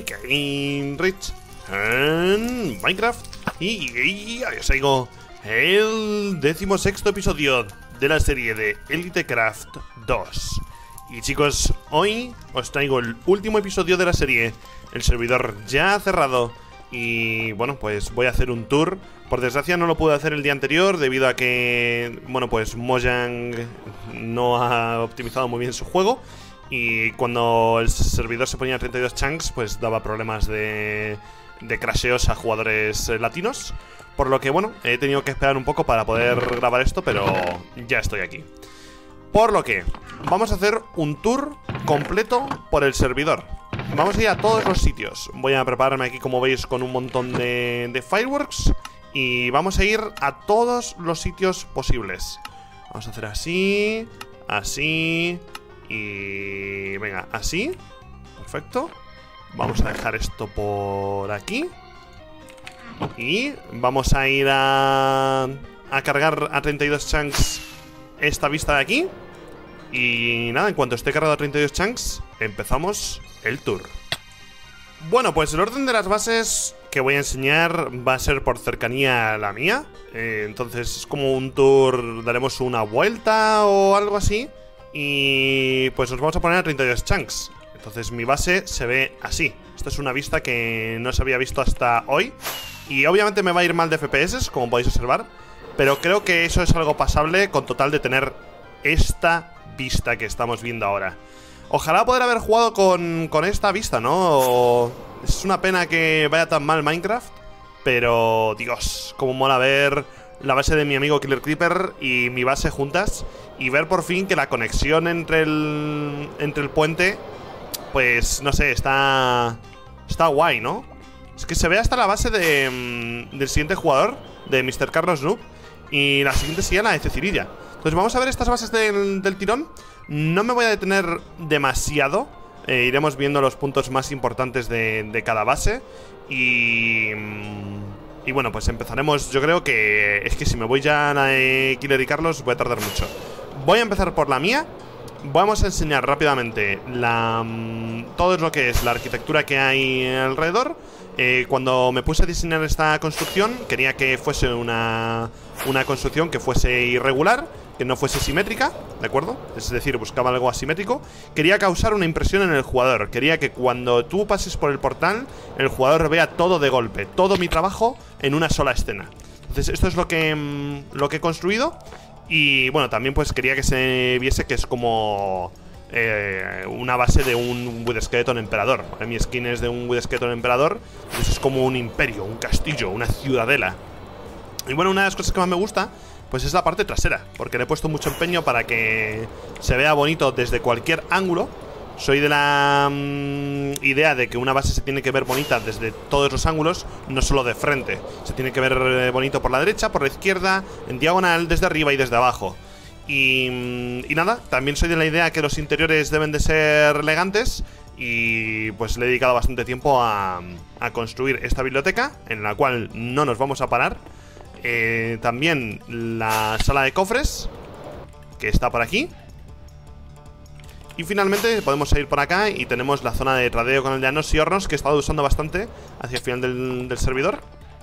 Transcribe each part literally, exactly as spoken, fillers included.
Game Rich en Minecraft. Y, y ahí os traigo el decimosexto episodio de la serie de EliteCraft dos. Y chicos, hoy os traigo el último episodio de la serie. El servidor ya ha cerrado y bueno, pues voy a hacer un tour. Por desgracia no lo pude hacer el día anterior debido a que, bueno, pues Mojang no ha optimizado muy bien su juego. Y cuando el servidor se ponía a treinta y dos chunks, pues daba problemas de, de crasheos a jugadores eh, latinos. Por lo que, bueno, he tenido que esperar un poco para poder grabar esto, pero ya estoy aquí. Por lo que vamos a hacer un tour completo por el servidor. Vamos a ir a todos los sitios. Voy a prepararme aquí, como veis, con un montón de, de fireworks. Y vamos a ir a todos los sitios posibles. Vamos a hacer así, así y... venga, así. Perfecto. Vamos a dejar esto por aquí. Y vamos a ir a... a cargar a treinta y dos chunks esta vista de aquí. Y nada, en cuanto esté cargado a treinta y dos chunks, empezamos el tour. Bueno, pues el orden de las bases que voy a enseñar va a ser por cercanía a la mía. eh, Entonces es como un tour, daremos una vuelta o algo así. Y pues nos vamos a poner a treinta y dos chunks. Entonces mi base se ve así. Esta es una vista que no se había visto hasta hoy. Y obviamente me va a ir mal de F P S, como podéis observar. Pero creo que eso es algo pasable con total de tener esta vista que estamos viendo ahora. Ojalá poder haber jugado con, con esta vista, ¿no? Es una pena que vaya tan mal Minecraft, pero Dios, cómo mola ver la base de mi amigo Killer Creeper y mi base juntas. Y ver por fin que la conexión entre el, entre el puente, pues no sé, está, está guay, ¿no? Es que se ve hasta la base de, del siguiente jugador, de mister Carlos Noob. Y la siguiente sería la de Cecililla. Entonces vamos a ver estas bases del, del tirón. No me voy a detener demasiado. eh, Iremos viendo los puntos más importantes de, de cada base. Y... Y bueno, pues empezaremos. Yo creo que... es que si me voy ya a la de Killer y Carlos voy a tardar mucho. Voy a empezar por la mía. Vamos a enseñar rápidamente la, todo lo que es la arquitectura que hay alrededor. Eh, cuando me puse a diseñar esta construcción, quería que fuese una, una construcción que fuese irregular, que no fuese simétrica, ¿de acuerdo? Es decir, buscaba algo asimétrico. Quería causar una impresión en el jugador. Quería que cuando tú pases por el portal, el jugador vea todo de golpe, todo mi trabajo en una sola escena. Entonces esto es lo que, lo que he construido. Y bueno, también pues quería que se viese que es como... Eh, una base de un Wood Skeleton Emperador. Mi skin es de un Wood Skeleton Emperador. Entonces es como un imperio, un castillo, una ciudadela. Y bueno, una de las cosas que más me gusta pues es la parte trasera, porque le he puesto mucho empeño para que se vea bonito desde cualquier ángulo. Soy de la mmm, idea de que una base se tiene que ver bonita desde todos los ángulos, no solo de frente. Se tiene que ver eh, bonito por la derecha, por la izquierda, en diagonal, desde arriba y desde abajo. Y, y nada, también soy de la idea que los interiores deben de ser elegantes. Y pues le he dedicado bastante tiempo a, a construir esta biblioteca, en la cual no nos vamos a parar. eh, También la sala de cofres, que está por aquí. Y finalmente podemos ir por acá y tenemos la zona de tradeo con aldeanos y hornos, que he estado usando bastante hacia el final del, del servidor.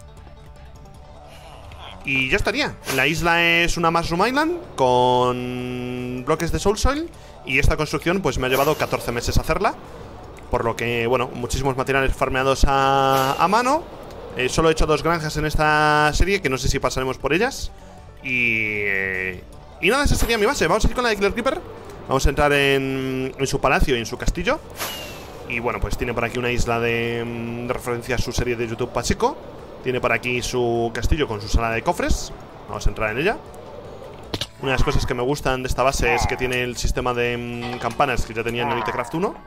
Y ya estaría. La isla es una Mushroom Island con bloques de Soul Soil. Y esta construcción pues me ha llevado catorce meses hacerla. Por lo que, bueno, muchísimos materiales farmeados a, a mano. eh, Solo he hecho dos granjas en esta serie, que no sé si pasaremos por ellas. Y... Eh, y nada, esa sería mi base. Vamos a ir con la de Killer Creeper. Vamos a entrar en, en su palacio y en su castillo. Y bueno, pues tiene por aquí una isla de, de referencia a su serie de YouTube Pacheco. Tiene por aquí su castillo con su sala de cofres. Vamos a entrar en ella. Una de las cosas que me gustan de esta base es que tiene el sistema de mmm, campanas que ya tenía en EliteCraft uno.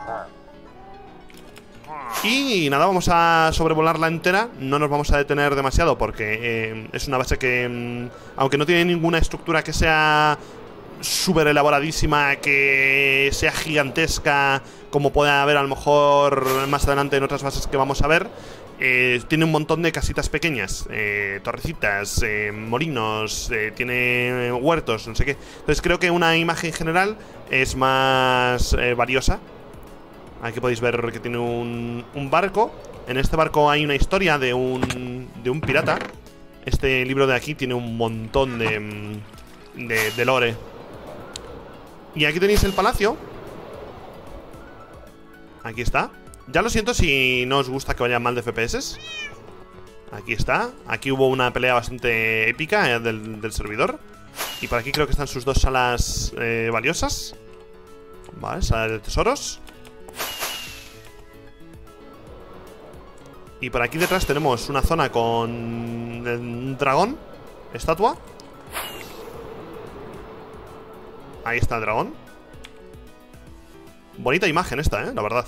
Y nada, vamos a sobrevolarla entera. No nos vamos a detener demasiado porque eh, es una base que, mmm, aunque no tiene ninguna estructura que sea súper elaboradísima, que sea gigantesca, como puede haber a lo mejor más adelante en otras bases que vamos a ver, Eh, tiene un montón de casitas pequeñas, eh, torrecitas, eh, molinos, eh, tiene huertos, no sé qué. Entonces creo que una imagen general es más eh, valiosa Aquí podéis ver que tiene un, un barco. En este barco hay una historia de un, de un pirata. Este libro de aquí tiene un montón de, de, de lore. Y aquí tenéis el palacio. Aquí está. Ya lo siento si no os gusta que vayan mal de F P S. Aquí está. Aquí hubo una pelea bastante épica eh, del, del servidor. Y por aquí creo que están sus dos salas eh, valiosas. Vale, sala de tesoros. Y por aquí detrás tenemos una zona con un dragón. Estatua. Ahí está el dragón. Bonita imagen esta, eh, la verdad.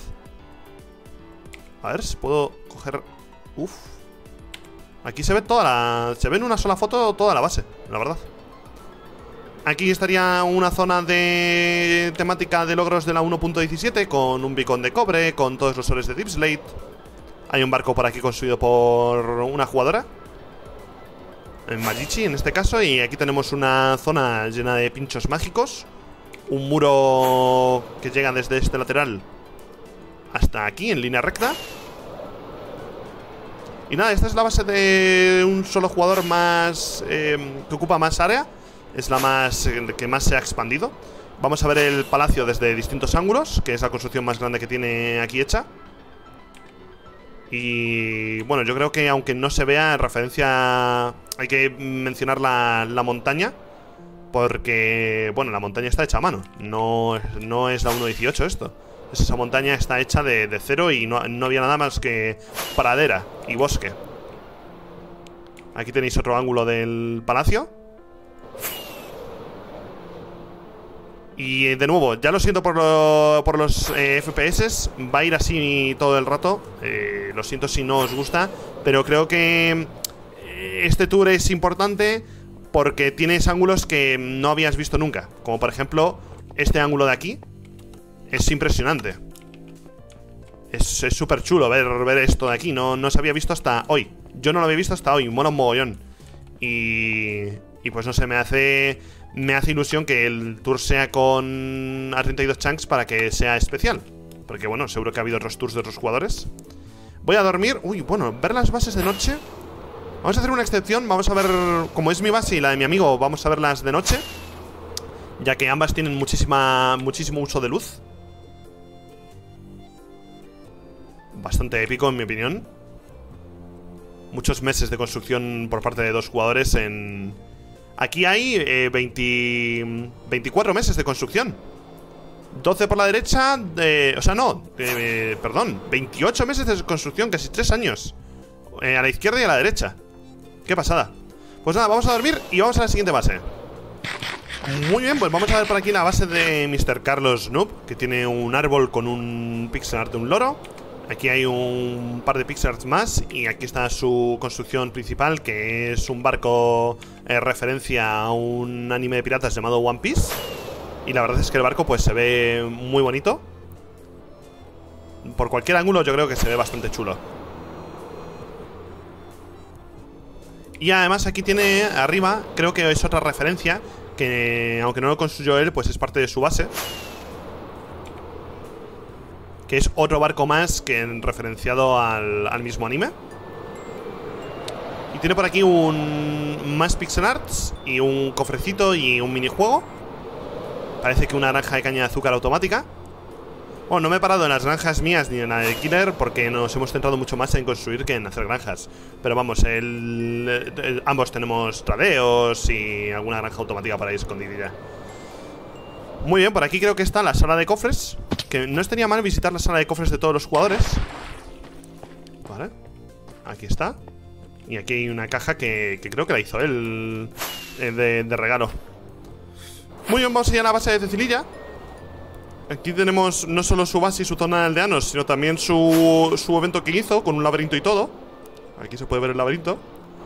A ver si puedo coger... Uf. Aquí se ve toda la... Se ve en una sola foto toda la base, la verdad. Aquí estaría una zona de temática de logros de la uno punto diecisiete, con un beacon de cobre, con todos los soles de Deep Slate. Hay un barco por aquí construido por una jugadora, en Magichi en este caso. Y aquí tenemos una zona llena de pinchos mágicos. Un muro que llega desde este lateral hasta aquí, en línea recta. Y nada, esta es la base de un solo jugador más eh, que ocupa más área. Es la más eh, que más se ha expandido. Vamos a ver el palacio desde distintos ángulos, que es la construcción más grande que tiene aquí hecha. Y bueno, yo creo que aunque no se vea en referencia, hay que mencionar la, la montaña, porque, bueno, la montaña está hecha a mano. No, no es la uno punto dieciocho esto. Esa montaña está hecha de, de cero y no, no había nada más que pradera y bosque. Aquí tenéis otro ángulo del palacio. Y de nuevo, ya lo siento por, lo, por los eh, F P S. Va a ir así todo el rato. eh, Lo siento si no os gusta, pero creo que este tour es importante porque tienes ángulos que no habías visto nunca. Como por ejemplo, este ángulo de aquí. Es impresionante. Es súper chulo ver, ver esto de aquí. No, no se había visto hasta hoy. Yo no lo había visto hasta hoy. Mola un mogollón. Y, y pues no sé, me hace... Me hace ilusión que el tour sea con A treinta y dos Chunks para que sea especial. Porque bueno, seguro que ha habido otros tours de otros jugadores. Voy a dormir. Uy, bueno, ver las bases de noche. Vamos a hacer una excepción. Vamos a ver, como es mi base y la de mi amigo, vamos a verlas de noche, ya que ambas tienen muchísima, muchísimo uso de luz. Bastante épico en mi opinión. Muchos meses de construcción por parte de dos jugadores en... Aquí hay eh, veinte, veinticuatro meses de construcción. doce por la derecha, de, o sea, no, eh, perdón, veintiocho meses de construcción, casi tres años. eh, A la izquierda y a la derecha. Qué pasada. Pues nada, vamos a dormir y vamos a la siguiente base. Muy bien, pues vamos a ver por aquí la base de mister Carlos Noob, que tiene un árbol con un pixel art de un loro. Aquí hay un par de pixel arts más. Y aquí está su construcción principal, que es un barco eh, referencia a un anime de piratas llamado One Piece. Y la verdad es que el barco pues se ve muy bonito. Por cualquier ángulo yo creo que se ve bastante chulo. Y además aquí tiene arriba, creo que es otra referencia, que aunque no lo construyó él, pues es parte de su base, que es otro barco más que referenciado al, al mismo anime. Y tiene por aquí un más pixel arts y un cofrecito y un minijuego. Parece que una granja de caña de azúcar automática. Bueno, no me he parado en las granjas mías ni en la de Killer, porque nos hemos centrado mucho más en construir que en hacer granjas. Pero vamos, el, el, ambos tenemos tradeos y alguna granja automática para ir escondidilla. Muy bien, por aquí creo que está la sala de cofres, que no estaría mal visitar la sala de cofres de todos los jugadores. Vale, aquí está. Y aquí hay una caja que, que creo que la hizo él de, de regalo. Muy bien, vamos a ir a la base de Cecililla. Aquí tenemos no solo su base y su zona de aldeanos, sino también su, su evento que hizo, con un laberinto y todo. Aquí se puede ver el laberinto.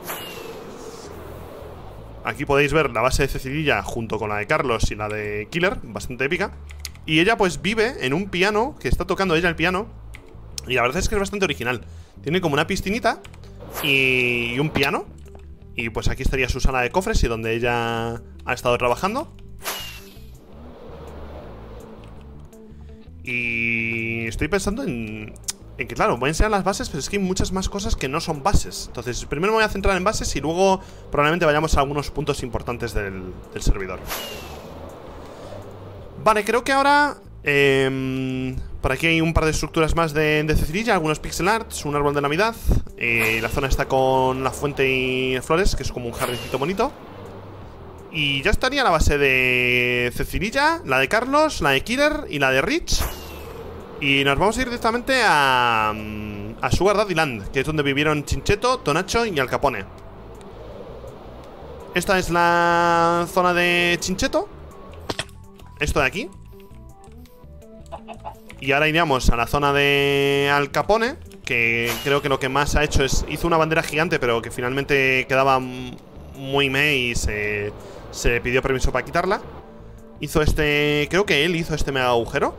Aquí podéis ver la base de Cecililla junto con la de Carlos y la de Killer, bastante épica. Y ella pues vive en un piano, que está tocando ella el piano. Y la verdad es que es bastante original. Tiene como una piscinita y, y un piano. Y pues aquí estaría su sala de cofres y donde ella ha estado trabajando. Y estoy pensando en, en que, claro, voy a enseñar las bases, pero es que hay muchas más cosas que no son bases. Entonces, primero me voy a centrar en bases y luego probablemente vayamos a algunos puntos importantes del, del servidor. Vale, creo que ahora... Eh, por aquí hay un par de estructuras más de, de Cecililla, algunos pixel arts, un árbol de Navidad. Eh, la zona está con la fuente y flores, que es como un jardincito bonito. Y ya estaría la base de Cecililla, la de Carlos, la de Killer y la de Rich. Y nos vamos a ir directamente a, a Sugar Daddy Land, que es donde vivieron Chinchetto, Tonacho y Al Capone. Esta es la zona de Chinchetto. Esto de aquí. Y ahora iríamos a la zona de Al Capone, que creo que lo que más ha hecho es... Hizo una bandera gigante, pero que finalmente quedaba muy meh y se, se pidió permiso para quitarla. Hizo este... Creo que él hizo este mega agujero.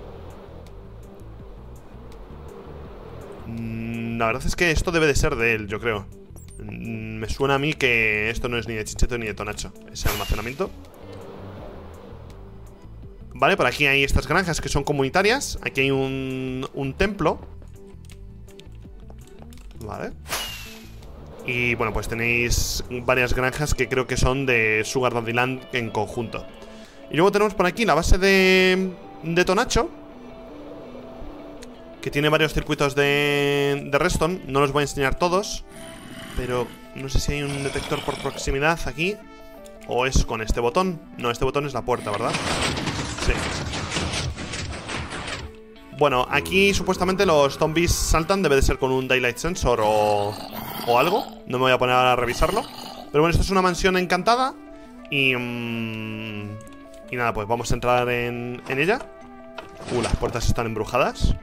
La verdad es que esto debe de ser de él, yo creo. Me suena a mí que esto no es ni de Chinchetto ni de Tonacho, ese almacenamiento. Vale, por aquí hay estas granjas que son comunitarias. Aquí hay un, un templo. Vale. Y bueno, pues tenéis varias granjas que creo que son de Sugar Daddy Land en conjunto. Y luego tenemos por aquí la base de, de Tonacho, que tiene varios circuitos de, de redstone. No los voy a enseñar todos, pero no sé si hay un detector por proximidad aquí, o es con este botón. No, este botón es la puerta, ¿verdad? Sí. Bueno, aquí supuestamente los zombies saltan. Debe de ser con un Daylight Sensor o, o algo. No me voy a poner a revisarlo. Pero bueno, esto es una mansión encantada. Y... Mmm, y nada, pues vamos a entrar en, en ella. Uh, las puertas están embrujadas.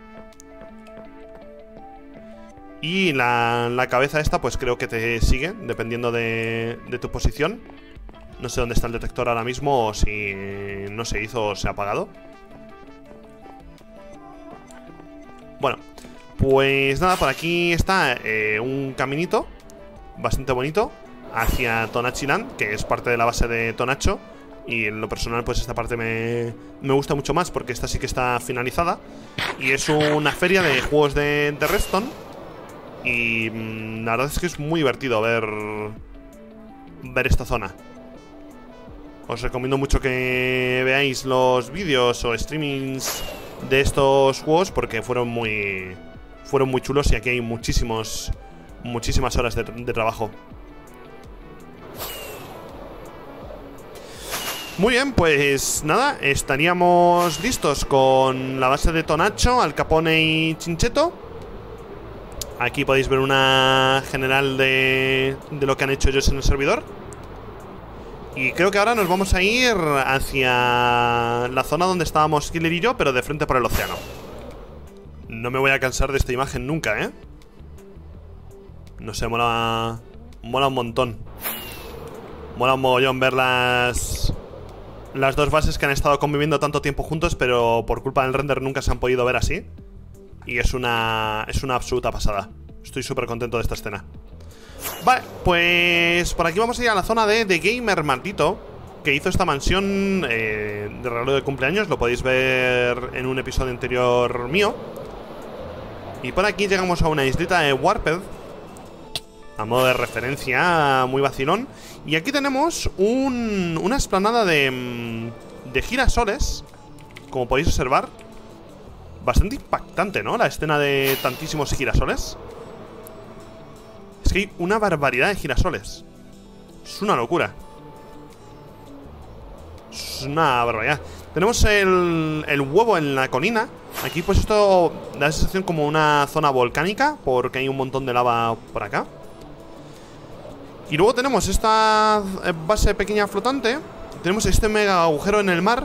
Y la, la cabeza esta pues creo que te sigue, dependiendo de, de tu posición. No sé dónde está el detector ahora mismo, o si no se hizo o se ha apagado. Bueno, pues nada, por aquí está eh, un caminito bastante bonito hacia Tonachiland, que es parte de la base de Tonacho. Y en lo personal pues esta parte me, me gusta mucho más, porque esta sí que está finalizada. Y es una feria de juegos de, de redstone. Y mmm, la verdad es que es muy divertido ver, ver esta zona. Os recomiendo mucho que veáis los vídeos o streamings de estos juegos, porque fueron muy fueron muy chulos y aquí hay muchísimos muchísimas horas de, de trabajo. Muy bien, pues nada, estaríamos listos con la base de Tonacho, Al Capone y Chinchetto. Aquí podéis ver una general de, de lo que han hecho ellos en el servidor. Y creo que ahora nos vamos a ir hacia la zona donde estábamos Killer y yo, pero de frente por el océano. No me voy a cansar de esta imagen nunca, ¿eh? No sé, mola... Mola un montón. Mola un mogollón ver las... Las dos bases que han estado conviviendo tanto tiempo juntos, pero por culpa del render nunca se han podido ver así. Y es una... Es una absoluta pasada. Estoy súper contento de esta escena. Vale, pues por aquí vamos a ir a la zona de The Gamer Maldito, que hizo esta mansión eh, de regalo de cumpleaños. Lo podéis ver en un episodio anterior mío. Y por aquí llegamos a una islita de Warped, a modo de referencia, muy vacilón. Y aquí tenemos un, una explanada de, de girasoles, como podéis observar. Bastante impactante, ¿no? La escena de tantísimos girasoles. Es que hay una barbaridad de girasoles. Es una locura. Es una barbaridad. Tenemos el, el huevo en la colina. Aquí pues esto da la sensación como una zona volcánica, porque hay un montón de lava por acá. Y luego tenemos esta base pequeña flotante. Tenemos este mega agujero en el mar,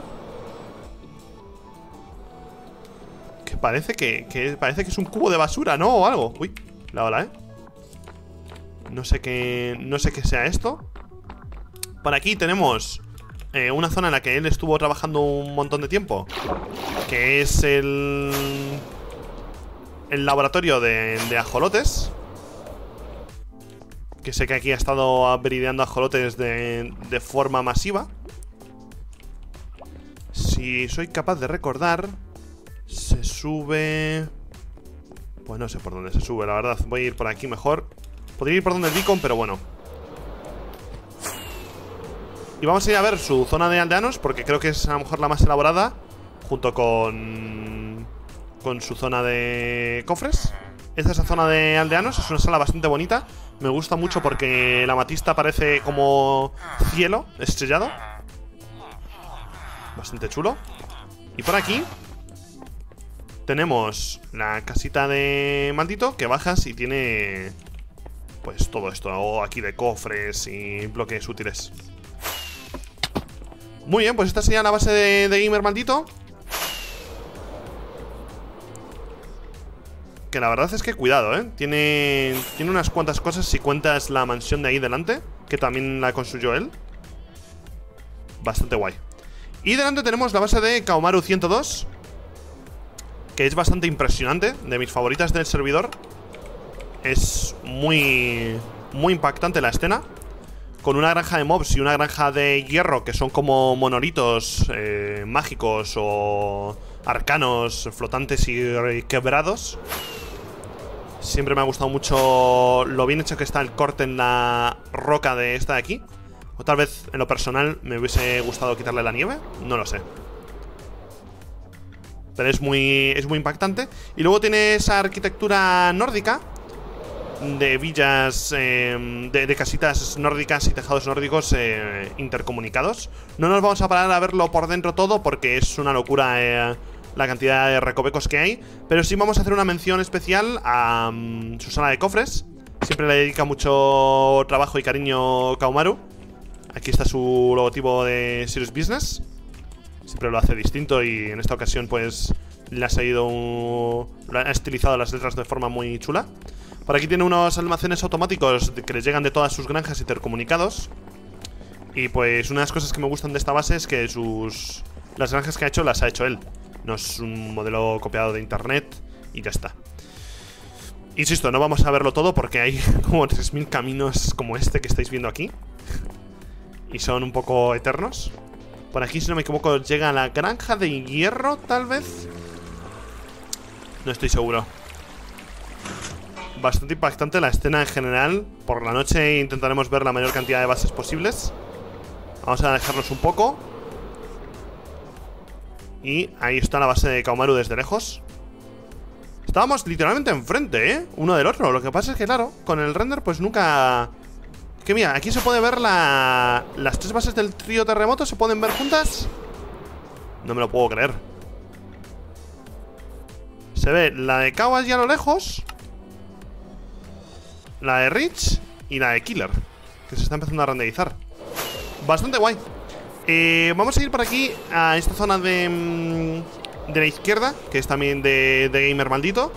que parece que, que parece que es un cubo de basura, ¿no? O algo. Uy, la ola, ¿eh? No sé qué, no sé qué sea esto. Por aquí tenemos eh, una zona en la que él estuvo trabajando un montón de tiempo, que es el el laboratorio de, de ajolotes. Que sé que aquí ha estado brideando ajolotes de, de forma masiva. Si soy capaz de recordar, Se sube... Pues no sé por dónde se sube, la verdad. Voy a ir por aquí mejor. Podría ir por donde el beacon, pero bueno. Y vamos a ir a ver su zona de aldeanos, porque creo que es a lo mejor la más elaborada, junto con... con su zona de cofres. Esta es la zona de aldeanos, es una sala bastante bonita. Me gusta mucho porque la amatista parece como cielo estrellado. Bastante chulo. Y por aquí tenemos la casita de maldito, que bajas y tiene pues todo esto aquí de cofres y bloques útiles. Muy bien, pues esta sería la base de, de gamer maldito. Que la verdad es que cuidado, ¿eh? Tiene, tiene unas cuantas cosas si cuentas la mansión de ahí delante, que también la construyó él. Bastante guay. Y delante tenemos la base de Kaomaru ciento dos, que es bastante impresionante, de mis favoritas del servidor. Es muy, muy impactante la escena, con una granja de mobs y una granja de hierro, que son como monolitos eh, mágicos o arcanos, flotantes y quebrados. Siempre me ha gustado mucho lo bien hecho que está el corte en la roca de esta de aquí. O tal vez, en lo personal, me hubiese gustado quitarle la nieve. No lo sé. Pero es muy, es muy impactante. Y luego tiene esa arquitectura nórdica, de villas, eh, de, de casitas nórdicas y tejados nórdicos eh, intercomunicados. No nos vamos a parar a verlo por dentro todo, porque es una locura eh, la cantidad de recovecos que hay. Pero sí vamos a hacer una mención especial a um, su sala de cofres. Siempre le dedica mucho trabajo y cariño Kaomaru. Aquí está su logotipo de Serious Business. Siempre lo hace distinto y en esta ocasión pues le ha seguido un... le ha estilizado las letras de forma muy chula. Por aquí tiene unos almacenes automáticos que les llegan de todas sus granjas intercomunicados. Y pues una de las cosas que me gustan de esta base es que sus... las granjas que ha hecho las ha hecho él. No es un modelo copiado de internet y ya está. Insisto, no vamos a verlo todo porque hay como tres mil caminos como este que estáis viendo aquí. Y son un poco eternos. Por aquí, si no me equivoco, llega a la granja de hierro, tal vez. No estoy seguro. Bastante impactante la escena en general. Por la noche intentaremos ver la mayor cantidad de bases posibles. Vamos a dejarnos un poco. Y ahí está la base de Kaomaru desde lejos. Estábamos literalmente enfrente, ¿eh? Uno del otro. Lo que pasa es que, claro, con el render pues nunca... Que mira, aquí se puede ver la... las tres bases del trío terremoto. ¿Se pueden ver juntas? No me lo puedo creer. Se ve la de Kao allí a lo lejos, la de Rich y la de Killer, que se está empezando a renderizar. Bastante guay. eh, Vamos a ir por aquí a esta zona de, de la izquierda, que es también de, de Gamer Maldito.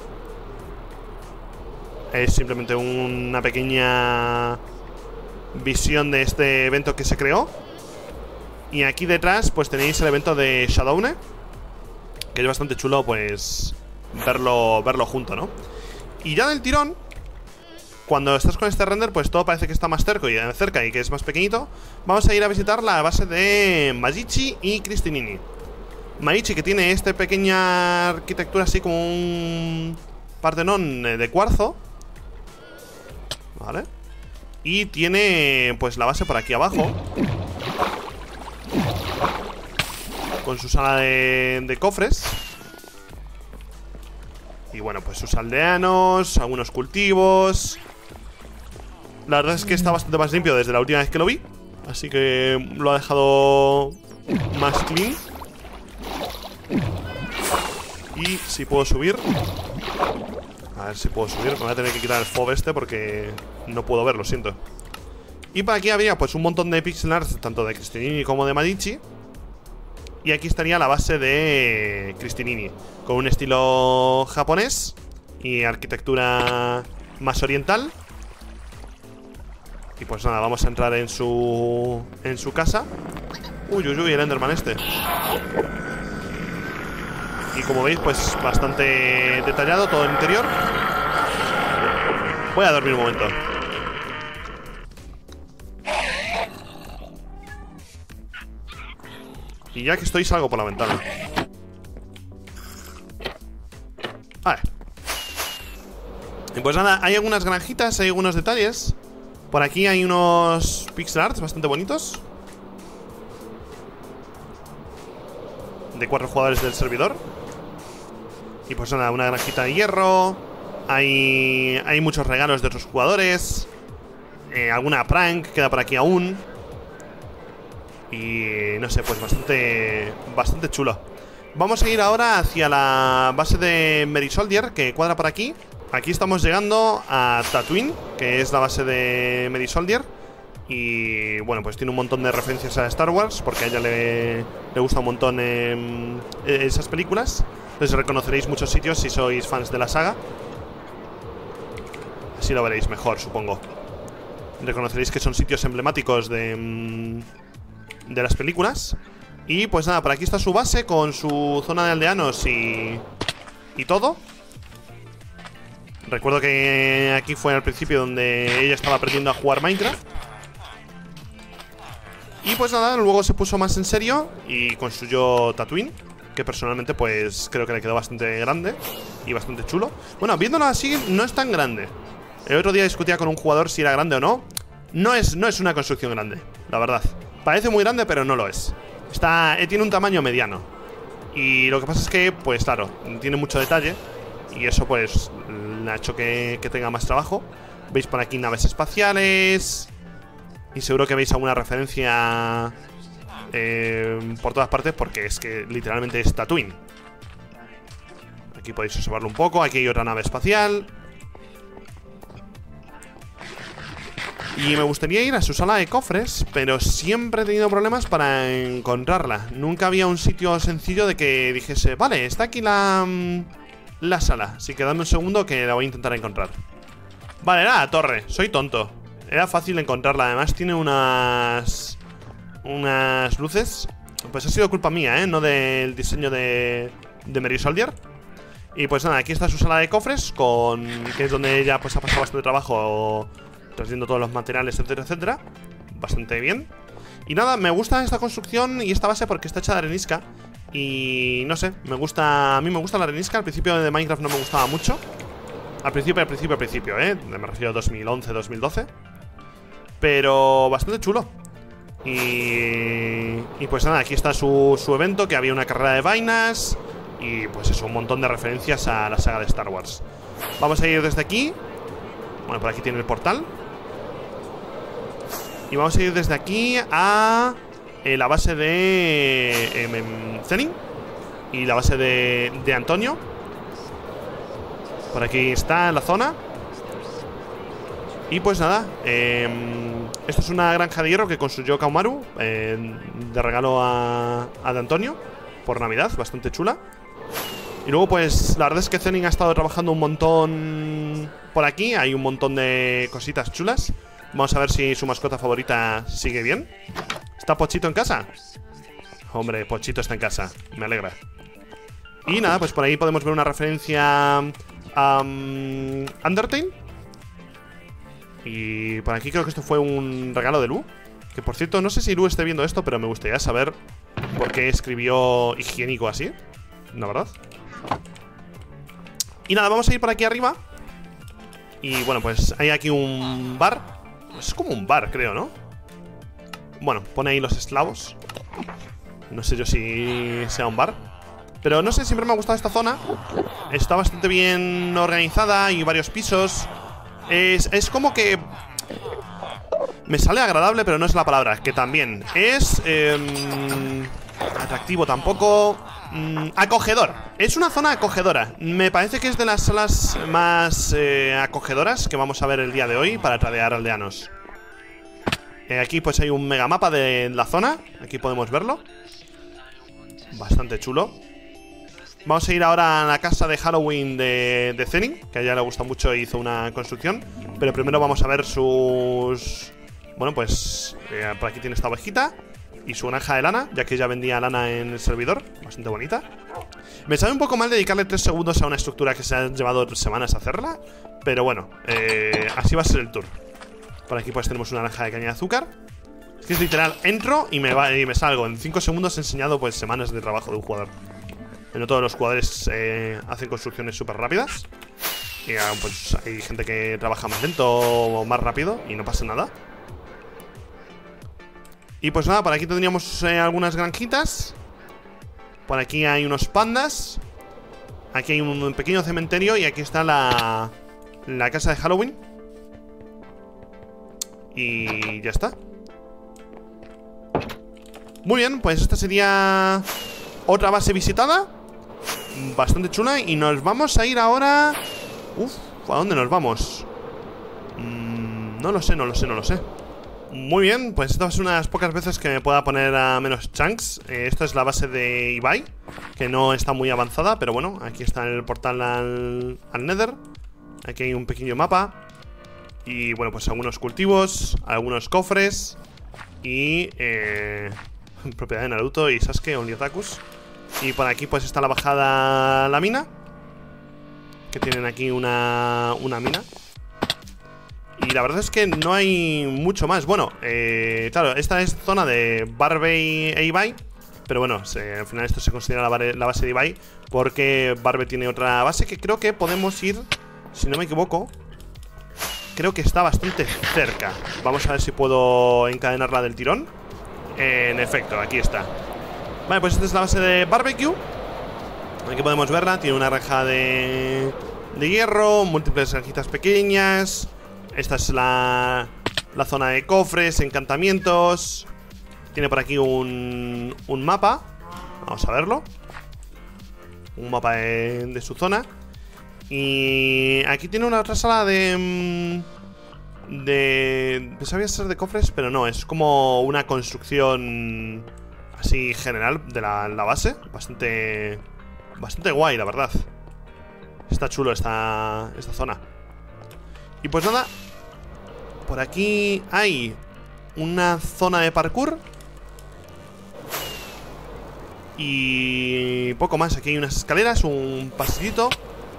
Es simplemente una pequeña visión de este evento que se creó. Y aquí detrás pues tenéis el evento de Shadowne, que es bastante chulo pues verlo, verlo junto, ¿no? Y ya del tirón, cuando estás con este render pues todo parece que está más cerca y, cerca y que es más pequeñito. Vamos a ir a visitar la base de Magichi y Cristinini. Magichi, que tiene esta pequeña arquitectura así como un partenón de cuarzo, ¿vale? Y tiene pues la base por aquí abajo, con su sala de, de cofres. Y bueno, pues sus aldeanos, algunos cultivos. La verdad es que está bastante más limpio desde la última vez que lo vi, así que lo ha dejado más clean. Y si puedo subir, a ver si puedo subir. Me voy a tener que quitar el fob este porque no puedo ver, lo siento. Y por aquí habría pues un montón de pixel art, tanto de Cristinini como de Magichi. Y aquí estaría la base de Cristinini, con un estilo japonés y arquitectura más oriental. Y pues nada, vamos a entrar en su en su casa. Uy, uy, uy, el Enderman este. Y como veis, pues bastante detallado todo el interior. Voy a dormir un momento. Y ya que estoy, salgo por la ventana. Y pues nada, hay algunas granjitas, hay algunos detalles. Por aquí hay unos pixel arts bastante bonitos de cuatro jugadores del servidor. Y pues nada, una granjita de hierro. Hay, hay muchos regalos de otros jugadores. eh, Alguna prank queda por aquí aún. Y no sé, pues bastante Bastante chulo. Vamos a ir ahora hacia la base de Merry Soldier, que cuadra por aquí. Aquí estamos llegando a Tatooine, que es la base de Merry Soldier. Y bueno, pues tiene un montón de referencias a Star Wars, porque a ella le, le gusta un montón eh, esas películas. Entonces reconoceréis muchos sitios si sois fans de la saga. Así lo veréis mejor, supongo. Reconoceréis que son sitios emblemáticos de, de las películas. Y pues nada, por aquí está su base con su zona de aldeanos y, y todo. Recuerdo que aquí fue al principio donde ella estaba aprendiendo a jugar Minecraft. Y pues nada, luego se puso más en serio y construyó Tatooine, que personalmente pues creo que le quedó bastante grande y bastante chulo. Bueno, viéndolo así, no es tan grande. El otro día discutía con un jugador si era grande o no. No es, no es una construcción grande, la verdad. Parece muy grande, pero no lo es. Está, eh, tiene un tamaño mediano. Y lo que pasa es que, pues claro, tiene mucho detalle. Y eso pues le ha hecho que, que tenga más trabajo. Veis por aquí naves espaciales. Y seguro que veis alguna referencia eh, por todas partes, porque es que literalmente es Tatooine. Aquí podéis observarlo un poco. Aquí hay otra nave espacial. Y me gustaría ir a su sala de cofres, pero siempre he tenido problemas para encontrarla. Nunca había un sitio sencillo de que dijese, vale, está aquí la, la sala. Así que dame un segundo que la voy a intentar encontrar. Vale, nada, torre, soy tonto. Era fácil encontrarla, además tiene unas Unas luces. Pues ha sido culpa mía, ¿eh? No del diseño de, de Merry Soldier. Y pues nada, aquí está su sala de cofres, con que es donde ella pues ha pasado bastante trabajo trayendo todos los materiales, etcétera, etcétera. Bastante bien. Y nada, me gusta esta construcción y esta base porque está hecha de arenisca. Y no sé, me gusta. A mí me gusta la arenisca. Al principio de Minecraft no me gustaba mucho. Al principio, al principio, al principio, ¿eh? Me refiero a dos mil once, dos mil doce. Pero bastante chulo. Y, y pues nada, aquí está su, su evento, que había una carrera de vainas. Y pues eso, un montón de referencias a la saga de Star Wars. Vamos a ir desde aquí. Bueno, por aquí tiene el portal. Y vamos a ir desde aquí a eh, la base de eh, Zenin y la base de, de Antonio. Por aquí está la zona. Y pues nada, eh, esto es una granja de hierro que construyó Kaumaru eh, de regalo a, a de Antonio por Navidad, bastante chula. Y luego pues la verdad es que Zenin ha estado trabajando un montón por aquí. Hay un montón de cositas chulas. Vamos a ver si su mascota favorita sigue bien. ¿Está Pochito en casa? Hombre, Pochito está en casa, me alegra. Y nada, pues por ahí podemos ver una referencia a um, Undertale. Y por aquí creo que esto fue un regalo de Lu. Que por cierto, no sé si Lu esté viendo esto, pero me gustaría saber por qué escribió higiénico así, la verdad. Y nada, vamos a ir por aquí arriba. Y bueno, pues hay aquí un bar. Es como un bar, creo, ¿no? Bueno, pone ahí los esclavos. No sé yo si sea un bar. Pero no sé, siempre me ha gustado esta zona. Está bastante bien organizada. Hay varios pisos. Es, es como que... Me sale agradable, pero no es la palabra. Que también es... Eh, atractivo tampoco. Mm, acogedor. Es una zona acogedora. Me parece que es de las salas más eh, acogedoras que vamos a ver el día de hoy para tradear aldeanos. eh, Aquí pues hay un megamapa de la zona. Aquí podemos verlo. Bastante chulo. Vamos a ir ahora a la casa de Halloween de, de Zenin, que a ella le gusta mucho e hizo una construcción. Pero primero vamos a ver sus... Bueno, pues eh, por aquí tiene esta ovejita y su granja de lana, ya que ella vendía lana en el servidor. Bastante bonita. Me sabe un poco mal dedicarle tres segundos a una estructura que se ha llevado semanas hacerla, pero bueno, eh, así va a ser el tour. Por aquí pues tenemos una granja de caña de azúcar. Es que es literal, entro y me, va, y me salgo. En cinco segundos he enseñado pues semanas de trabajo de un jugador. No todos los jugadores eh, hacen construcciones súper rápidas. Y ah, pues hay gente que trabaja más lento o más rápido y no pasa nada. Y pues nada, por aquí tendríamos eh, algunas granjitas. Por aquí hay unos pandas. Aquí hay un pequeño cementerio. Y aquí está la, la casa de Halloween. Y ya está. Muy bien, pues esta sería otra base visitada. Bastante chula. Y nos vamos a ir ahora... Uf, ¿a dónde nos vamos? Mm, no lo sé, no lo sé, no lo sé. Muy bien, pues esta es una de las pocas veces que me pueda poner a menos chunks. eh, Esta es la base de Ibai, que no está muy avanzada, pero bueno, aquí está el portal al, al Nether. Aquí hay un pequeño mapa. Y bueno, pues algunos cultivos, algunos cofres. Y eh, propiedad de Naruto y Sasuke, Only Otakus. Y por aquí pues está la bajada a la mina, que tienen aquí una, una mina. Y la verdad es que no hay mucho más. Bueno, eh, claro, esta es zona de Barbe e Ibai. Pero bueno, se, al final esto se considera la, la base de Ibai, porque Barbe tiene otra base que creo que podemos ir, si no me equivoco. Creo que está bastante cerca. Vamos a ver si puedo encadenarla del tirón. En efecto, aquí está. Vale, pues esta es la base de Barbecue. Aquí podemos verla, tiene una reja de, de hierro, múltiples granjitas pequeñas. Esta es la, la zona de cofres, encantamientos. Tiene por aquí un, un mapa. Vamos a verlo. Un mapa de, de su zona. Y aquí tiene una otra sala de... De... Pensaba ser de cofres, pero no, es como una construcción así general de la, la base. Bastante... Bastante guay, la verdad. Está chulo esta, esta zona. Y pues nada, por aquí hay una zona de parkour. Y poco más, aquí hay unas escaleras, un pasillito.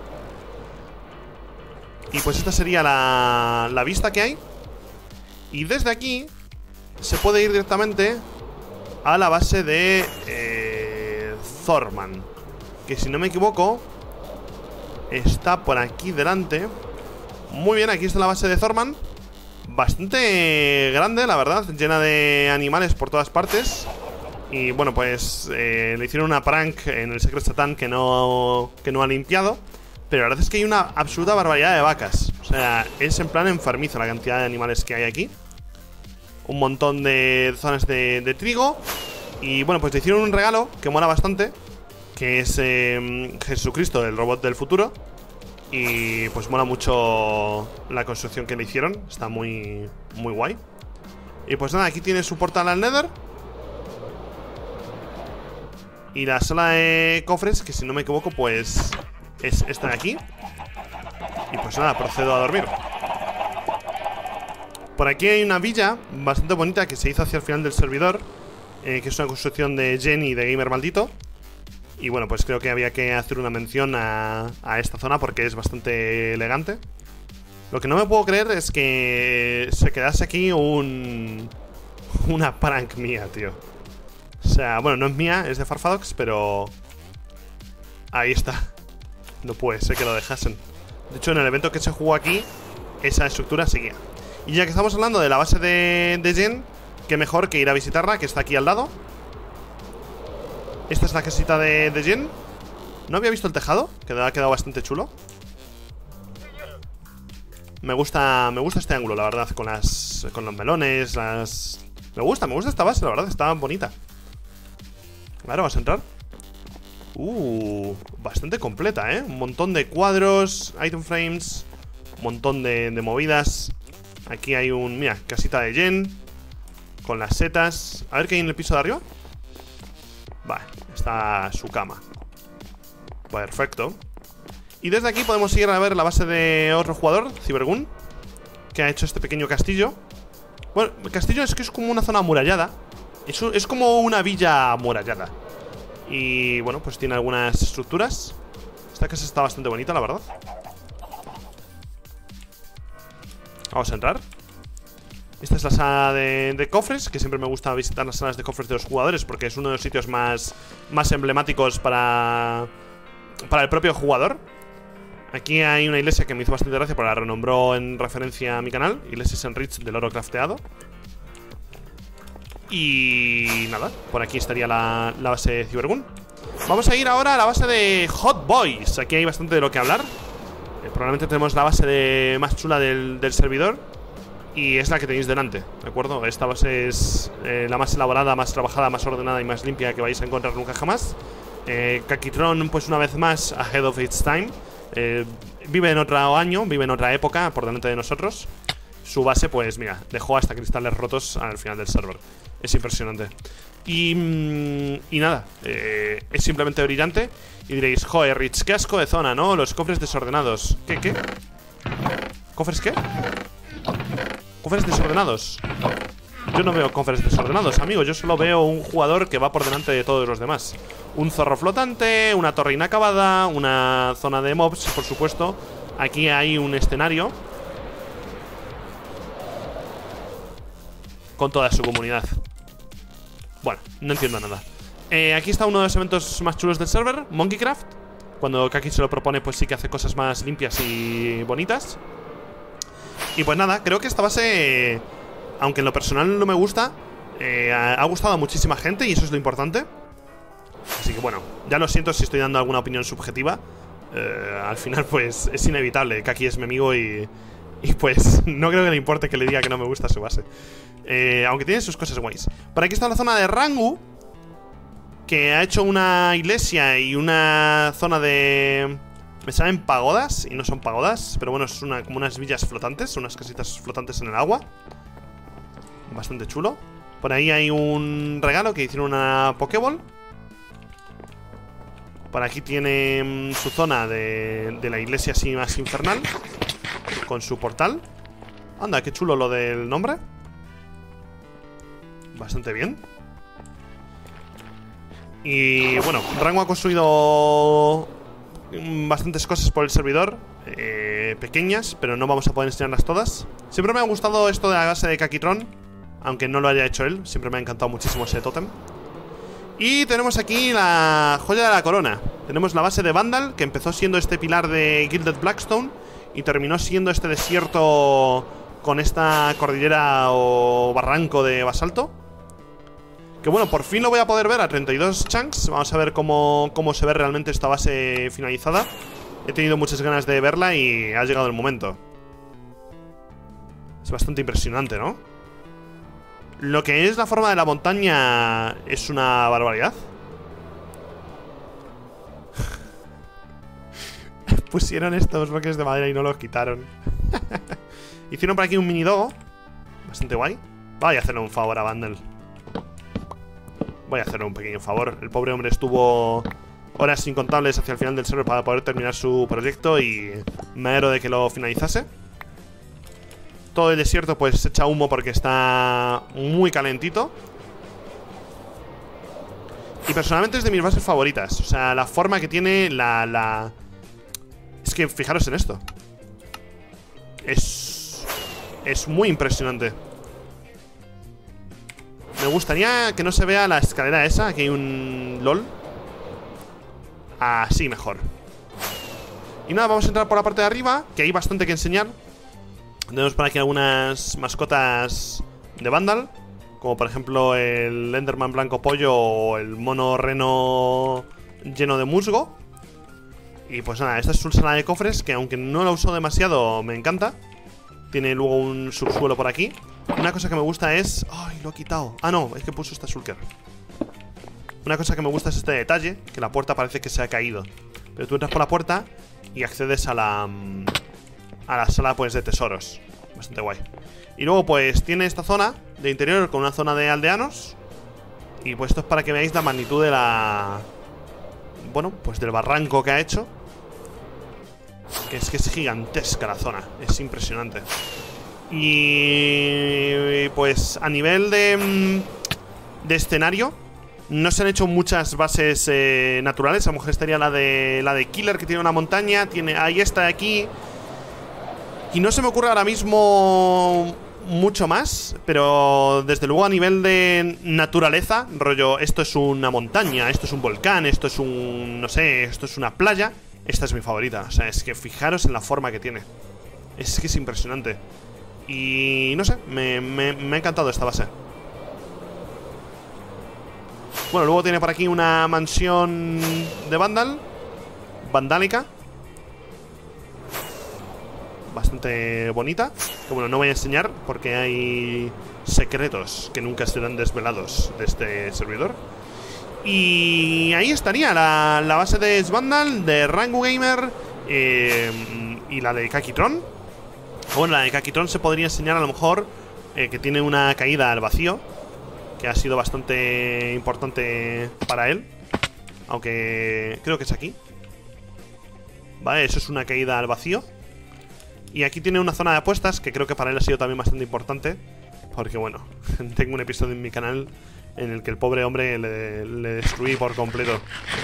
Y pues esta sería la, la vista que hay. Y desde aquí se puede ir directamente a la base de eh, Thorman, que si no me equivoco está por aquí delante. Muy bien, aquí está la base de Thorman. Bastante grande, la verdad, llena de animales por todas partes. Y bueno, pues eh, le hicieron una prank en el Secret Satan que no, que no ha limpiado. Pero la verdad es que hay una absoluta barbaridad de vacas. O sea, es en plan enfermizo la cantidad de animales que hay aquí. Un montón de zonas de, de trigo. Y bueno, pues le hicieron un regalo que mola bastante, que es eh, Jesucristo, el robot del futuro. Y pues mola mucho la construcción que le hicieron. Está muy, muy guay. Y pues nada, aquí tiene su portal al Nether. Y la sala de cofres, que si no me equivoco pues es esta de aquí. Y pues nada, procedo a dormir. Por aquí hay una villa bastante bonita que se hizo hacia el final del servidor, eh, que es una construcción de Jenny de Gamer Maldito. Y bueno, pues creo que había que hacer una mención a, a esta zona porque es bastante elegante. Lo que no me puedo creer es que se quedase aquí un... Una prank mía, tío. O sea, bueno, no es mía, es de Farfadox, pero... Ahí está. No puede ser que lo dejasen. De hecho, en el evento que se jugó aquí, esa estructura seguía. Y ya que estamos hablando de la base de, de Jen, qué mejor que ir a visitarla, que está aquí al lado. Esta es la casita de, de Jen. No había visto el tejado, que ha quedado bastante chulo. Me gusta, me gusta este ángulo, la verdad, con las, con los melones, las... Me gusta, me gusta esta base, la verdad, está bonita. Claro, ¿vas a entrar? Uh, bastante completa, ¿eh? Un montón de cuadros, item frames, un montón de, de movidas. Aquí hay un, mira, casita de Jen, con las setas. A ver qué hay en el piso de arriba. Vale, está su cama. Perfecto. Y desde aquí podemos ir a ver la base de otro jugador, Cybergun, que ha hecho este pequeño castillo. Bueno, el castillo es que es como una zona amurallada. Es, es como una villa amurallada. Y bueno, pues tiene algunas estructuras. Esta casa está bastante bonita, la verdad. Vamos a entrar. Esta es la sala de, de cofres, que siempre me gusta visitar las salas de cofres de los jugadores, porque es uno de los sitios más, más emblemáticos para, para el propio jugador. Aquí hay una iglesia que me hizo bastante gracia, porque la renombró en referencia a mi canal, Iglesia Saint Rich del oro crafteado. Y nada, por aquí estaría la, la base de Cybergun. Vamos a ir ahora a la base de Hot Boys. Aquí hay bastante de lo que hablar. eh, Probablemente tenemos la base de más chula del, del servidor. Y es la que tenéis delante, ¿de acuerdo? Esta base es eh, la más elaborada, más trabajada, más ordenada y más limpia que vais a encontrar nunca jamás. eh, Kakitron, pues una vez más, ahead of its time. eh, Vive en otro año, vive en otra época por delante de nosotros. Su base, pues mira, dejó hasta cristales rotos al final del server. Es impresionante. Y, y nada, eh, es simplemente brillante. Y diréis, joder, Rich, qué asco de zona, ¿no? Los cofres desordenados. ¿Qué, qué? ¿Cofres qué? ¿Cofres desordenados? Yo no veo cofres desordenados, amigo. Yo solo veo un jugador que va por delante de todos los demás. Un zorro flotante, una torre inacabada, una zona de mobs, por supuesto. Aquí hay un escenario con toda su comunidad. Bueno, no entiendo nada. eh, Aquí está uno de los eventos más chulos del server, Monkeycraft. Cuando Kaki se lo propone, pues sí que hace cosas más limpias y bonitas. Y pues nada, creo que esta base, eh, aunque en lo personal no me gusta, eh, ha, ha gustado a muchísima gente y eso es lo importante. Así que bueno, ya lo siento si estoy dando alguna opinión subjetiva. eh, Al final pues es inevitable. Kaki es mi amigo y, y pues no creo que le importe que le diga que no me gusta su base. eh, Aunque tiene sus cosas guays. Por aquí está la zona de Rangu, que ha hecho una iglesia y una zona de... Me saben pagodas y no son pagodas, pero bueno, es una, como unas villas flotantes, unas casitas flotantes en el agua. Bastante chulo. Por ahí hay un regalo que hicieron una Pokéball. Por aquí tiene su zona de, de la iglesia así más infernal, con su portal. Anda, qué chulo lo del nombre. Bastante bien. Y bueno, Rango ha construido bastantes cosas por el servidor, eh, pequeñas, pero no vamos a poder enseñarlas todas. Siempre me ha gustado esto de la base de Kakitron, aunque no lo haya hecho él. Siempre me ha encantado muchísimo ese tótem. Y tenemos aquí la joya de la corona. Tenemos la base de Vandal, que empezó siendo este pilar de Gilded Blackstone y terminó siendo este desierto con esta cordillera o barranco de basalto. Que bueno, por fin lo voy a poder ver a treinta y dos chunks. Vamos a ver cómo, cómo se ve realmente esta base finalizada. He tenido muchas ganas de verla y ha llegado el momento. Es bastante impresionante, ¿no? Lo que es la forma de la montaña es una barbaridad. Pusieron estos bloques de madera y no los quitaron. Hicieron por aquí un mini dogo bastante guay. Voy a hacerle un favor a Vandal. Voy a hacerle un pequeño favor. El pobre hombre estuvo horas incontables hacia el final del server para poder terminar su proyecto y me alegro de que lo finalizase. Todo el desierto pues echa humo porque está muy calentito. Y personalmente es de mis bases favoritas. O sea, la forma que tiene, la... la... Es que fijaros en esto. Es... Es muy impresionante. Me gustaría que no se vea la escalera esa. Aquí hay un LOL. Así mejor. Y nada, vamos a entrar por la parte de arriba, que hay bastante que enseñar. Tenemos por aquí algunas mascotas de Vandal, como por ejemplo el Enderman blanco pollo o el mono reno lleno de musgo. Y pues nada, esta es su sala de cofres, que aunque no la uso demasiado, me encanta. Tiene luego un subsuelo por aquí. Una cosa que me gusta es... ¡Ay, lo he quitado! Ah, no, es que puso esta Shulker. Una cosa que me gusta es este detalle, que la puerta parece que se ha caído. Pero tú entras por la puerta y accedes a la... a la sala, pues, de tesoros. Bastante guay. Y luego, pues, tiene esta zona de interior con una zona de aldeanos. Y pues esto es para que veáis la magnitud de la... Bueno, pues del barranco que ha hecho. Que es que es gigantesca la zona. Es impresionante. Y pues a nivel de, de escenario, no se han hecho muchas bases eh, naturales. A lo mejor estaría la de la de Killer, que tiene una montaña. Tiene, ahí está aquí. Y no se me ocurre ahora mismo mucho más. Pero desde luego a nivel de naturaleza, rollo, esto es una montaña, esto es un volcán, esto es un... no sé, esto es una playa. esta es mi favorita. O sea, es que fijaros en la forma que tiene. Es que es impresionante. Y no sé, me, me, me ha encantado esta base. Bueno, luego tiene por aquí una mansión de Vandal. Vandálica. Bastante bonita. Que bueno, no voy a enseñar porque hay secretos que nunca serán desvelados de este servidor. Y ahí estaría la, la base de Svandal, de Rango Gamer eh, y la de Kakitron. Bueno, la de Kakitron se podría enseñar a lo mejor eh, que tiene una caída al vacío, que ha sido bastante importante para él. Aunque creo que es aquí. Vale, eso es una caída al vacío. Y aquí tiene una zona de apuestas que creo que para él ha sido también bastante importante. Porque bueno, tengo un episodio en mi canal en el que el pobre hombre le, le destruí por completo.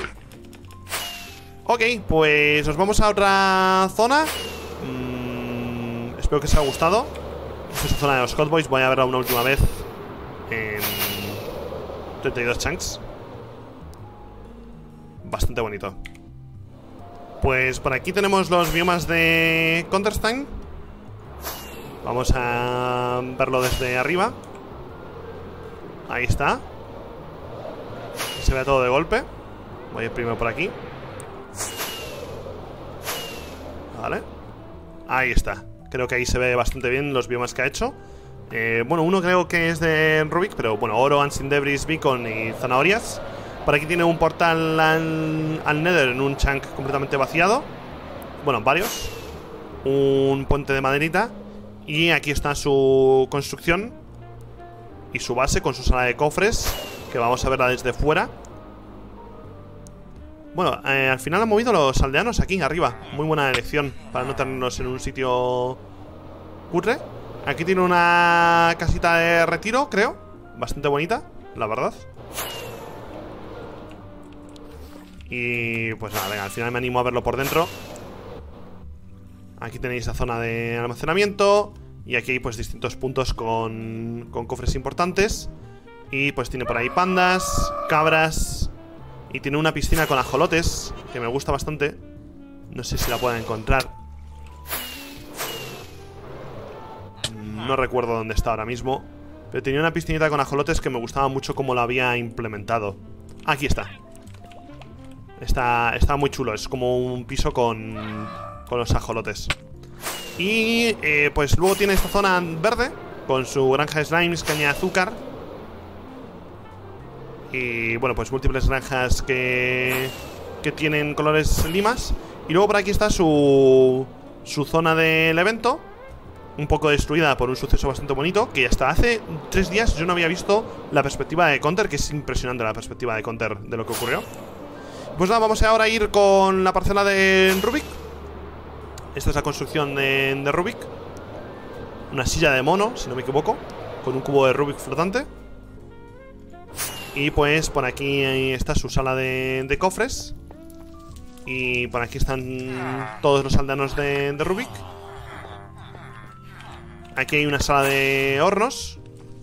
Ok, pues nos vamos a otra zona. mm, Espero que os haya gustado. Esta es la zona de los Hot Boys. Voy a verla una última vez en treinta y dos chunks. Bastante bonito. Pues por aquí tenemos los biomas de Counter-Strike. Vamos a verlo desde arriba. Ahí está. Se ve todo de golpe. Voy a ir primero por aquí. Vale. Ahí está. Creo que ahí se ve bastante bien los biomas que ha hecho. eh, Bueno, uno creo que es de Rubik, pero bueno, oro, Ancient Debris, Beacon y zanahorias. Por aquí tiene un portal al, al Nether en un chunk completamente vaciado. Bueno, varios. Un puente de maderita. Y aquí está su construcción y su base con su sala de cofres, que vamos a verla desde fuera. Bueno, eh, al final han movido los aldeanos aquí arriba. Muy buena elección para no tenernos en un sitio cutre. Aquí tiene una casita de retiro, creo. Bastante bonita, la verdad. Y pues nada, venga, al final me animo a verlo por dentro. Aquí tenéis la zona de almacenamiento. Y aquí hay pues distintos puntos con, con cofres importantes. Y pues tiene por ahí pandas, cabras. Y tiene una piscina con ajolotes, que me gusta bastante. No sé si la puedo encontrar. No recuerdo dónde está ahora mismo. Pero tenía una piscinita con ajolotes que me gustaba mucho cómo la había implementado. Aquí está. Está, está muy chulo, es como un piso con, con los ajolotes. Y eh, pues luego tiene esta zona verde con su granja de slimes, caña de azúcar. Y bueno, pues múltiples granjas que, que tienen colores limas. Y luego por aquí está su, su zona del evento, un poco destruida por un suceso bastante bonito, que hasta hace tres días yo no había visto la perspectiva de Counter, que es impresionante la perspectiva de Counter de lo que ocurrió. Pues nada, vamos ahora a ir con la parcela de Rubik. Esta es la construcción de, de Rubik. Una silla de mono, si no me equivoco, con un cubo de Rubik flotante. Y pues por aquí está su sala de, de cofres. Y por aquí están todos los aldeanos de, de Rubik. Aquí hay una sala de hornos.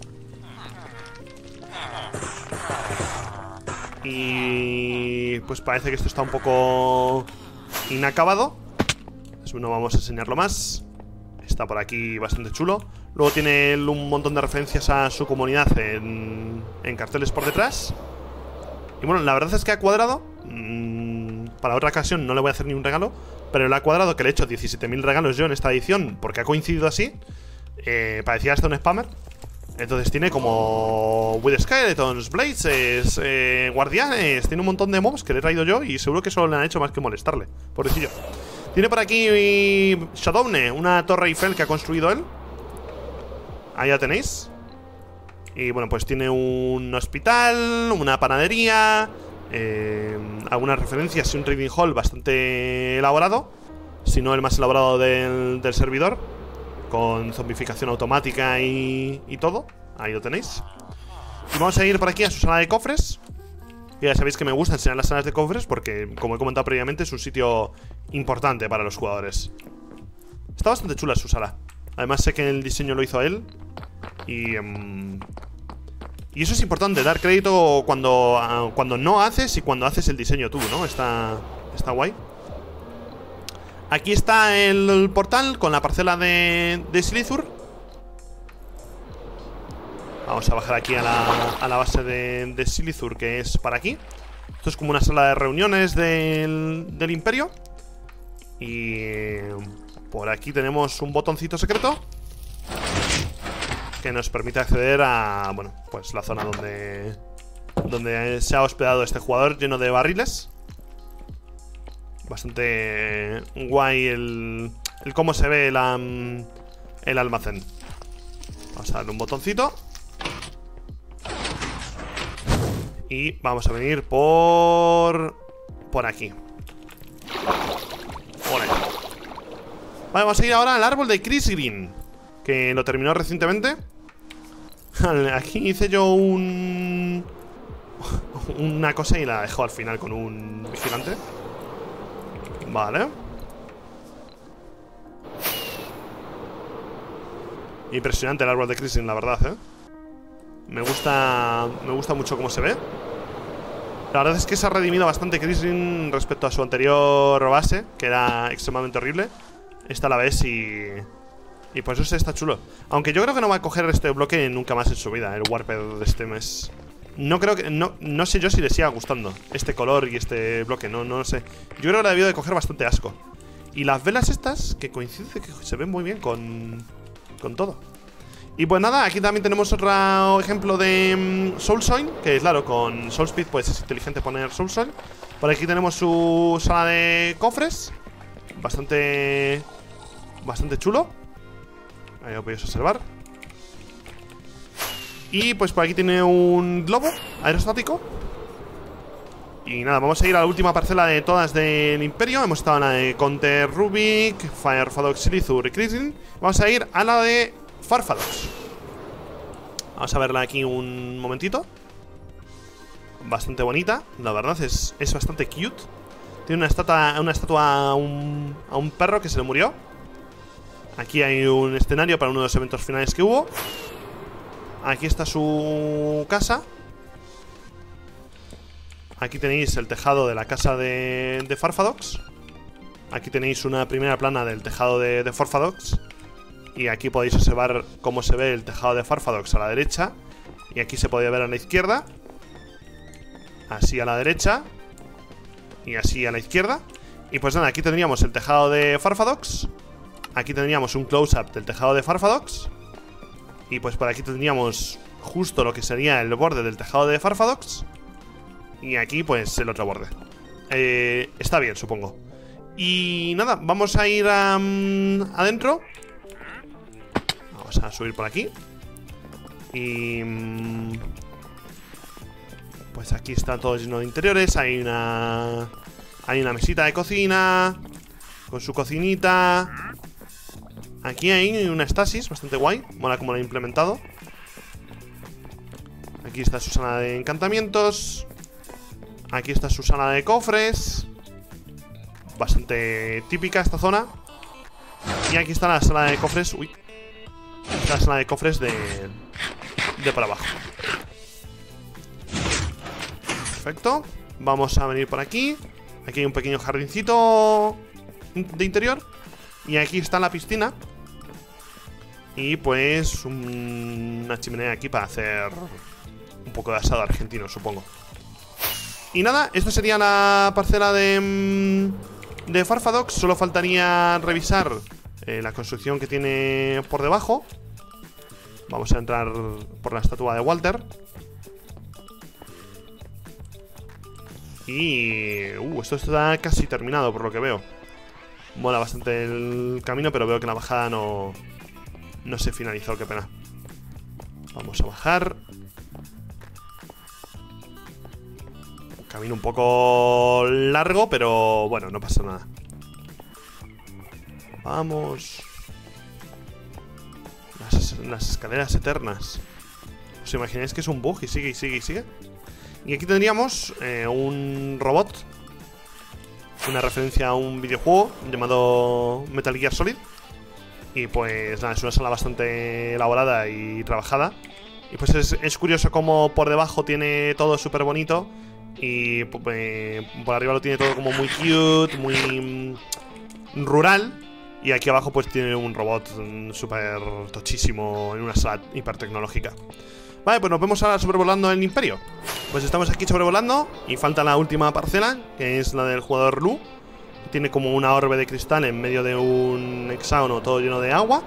Y pues parece que esto está un poco inacabado. No vamos a enseñarlo más. Está por aquí bastante chulo. Luego tiene un montón de referencias a su comunidad en, en carteles por detrás. Y bueno, la verdad es que ha cuadrado. mmm, Para otra ocasión no le voy a hacer ni un regalo, pero le ha cuadrado que le he hecho diecisiete mil regalos yo en esta edición, porque ha coincidido así. eh, Parecía hasta un spammer. Entonces tiene como With Skeletons, Blazes, eh, Guardianes. Tiene un montón de mobs que le he traído yo y seguro que solo le han hecho más que molestarle, pobrecillo. Tiene por aquí Shadowne, una torre Eiffel que ha construido él. Ahí ya tenéis. Y bueno, pues tiene un hospital, una panadería, eh, algunas referencias y un trading hall bastante elaborado, si no el más elaborado del, del servidor, con zombificación automática y, y todo. Ahí lo tenéis. Y vamos a ir por aquí a su sala de cofres. Que ya sabéis que me gusta enseñar las salas de cofres porque, como he comentado previamente, es un sitio importante para los jugadores. Está bastante chula su sala. Además sé que el diseño lo hizo él. Y, um, y eso es importante, dar crédito cuando, uh, cuando no haces y cuando haces el diseño tú, ¿no? Está, está guay. Aquí está el portal con la parcela de, de Slithur. Vamos a bajar aquí a la, a la base de, de Slithur, que es para aquí. Esto es como una sala de reuniones del, del Imperio. Y por aquí tenemos un botoncito secreto que nos permite acceder a, bueno, pues la zona donde, donde se ha hospedado este jugador, lleno de barriles. Bastante guay el, el cómo se ve la, el almacén. Vamos a darle un botoncito. Y vamos a venir por... por aquí. Por ahí. Vale, vamos a ir ahora al árbol de Chris Green, que lo terminó recientemente. Aquí hice yo un... una cosa y la dejo al final con un vigilante. Vale. Impresionante el árbol de Chris Green, la verdad, ¿eh? Me gusta, me gusta mucho cómo se ve. La verdad es que se ha redimido bastante Chris Green respecto a su anterior base, que era extremadamente horrible. Esta la ves y... y pues eso está chulo. Aunque yo creo que no va a coger este bloque nunca más en su vida, el Warped de este mes. No creo que... No, no sé yo si le siga gustando este color y este bloque, no, no lo sé. Yo creo que le ha debido de coger bastante asco. Y las velas estas, que coincide que se ven muy bien con... con todo. Y pues nada, aquí también tenemos otro ejemplo de um, Soulsoil, que claro, con Soulspeed pues es inteligente poner Soulsoil. Por aquí tenemos su sala de cofres. Bastante... bastante chulo. Ahí lo podéis observar. Y pues por aquí tiene un globo aerostático. Y nada, vamos a ir a la última parcela de todas del Imperio. Hemos estado en la de Conte Rubik, Farfadox, Slithur y Chris Green. Vamos a ir a la de Farfadox. Vamos a verla aquí un momentito. Bastante bonita, la verdad, es, es bastante cute. Tiene una estatua, una estatua a, un, a un perro que se le murió. Aquí hay un escenario para uno de los eventos finales que hubo. Aquí está su casa. Aquí tenéis el tejado de la casa de, de Farfadox. Aquí tenéis una primera plana del tejado de, de Farfadox. Y aquí podéis observar cómo se ve el tejado de Farfadox a la derecha. Y aquí se podía ver a la izquierda. Así a la derecha. Y así a la izquierda. Y pues nada, aquí tendríamos el tejado de Farfadox. Aquí tendríamos un close-up del tejado de Farfadox. Y pues por aquí tendríamos justo lo que sería el borde del tejado de Farfadox. Y aquí pues el otro borde. eh, Está bien, supongo. Y nada, vamos a ir um, adentro. Vamos a subir por aquí. Y... Um, pues aquí está todo lleno de interiores. Hay una... hay una mesita de cocina con su cocinita. Aquí hay una estasis bastante guay. Mola como lo he implementado. Aquí está su sala de encantamientos. Aquí está su sala de cofres. Bastante típica esta zona. Y aquí está la sala de cofres. Uy. Esta es la sala de cofres de... de para abajo. Perfecto. Vamos a venir por aquí. Aquí hay un pequeño jardincito de interior. Y aquí está la piscina. Y pues un... una chimenea aquí para hacer un poco de asado argentino, supongo. Y nada, esta sería la parcela de, de Farfadox. Solo faltaría revisar eh, la construcción que tiene por debajo. Vamos a entrar por la estatua de Walter. Y... Uh, esto está casi terminado por lo que veo. Mola bastante el camino, pero veo que la bajada no... no se finalizó, qué pena. Vamos a bajar. Camino un poco largo, pero bueno, no pasa nada. Vamos. Las, las escaleras eternas. ¿Os imagináis que es un bug y sigue y sigue y sigue? Y aquí tendríamos eh, un robot. Una referencia a un videojuego llamado Metal Gear Solid. Y pues nada, es una sala bastante elaborada y trabajada. Y pues es, es curioso cómo por debajo tiene todo súper bonito. Y eh, por arriba lo tiene todo como muy cute, muy... rural. Y aquí abajo pues tiene un robot súper tochísimo en una sala hipertecnológica. Vale, pues nos vemos ahora sobrevolando el Imperio. Pues estamos aquí sobrevolando y falta la última parcela, que es la del jugador Lu. Tiene como una orbe de cristal en medio de un hexágono todo lleno de agua.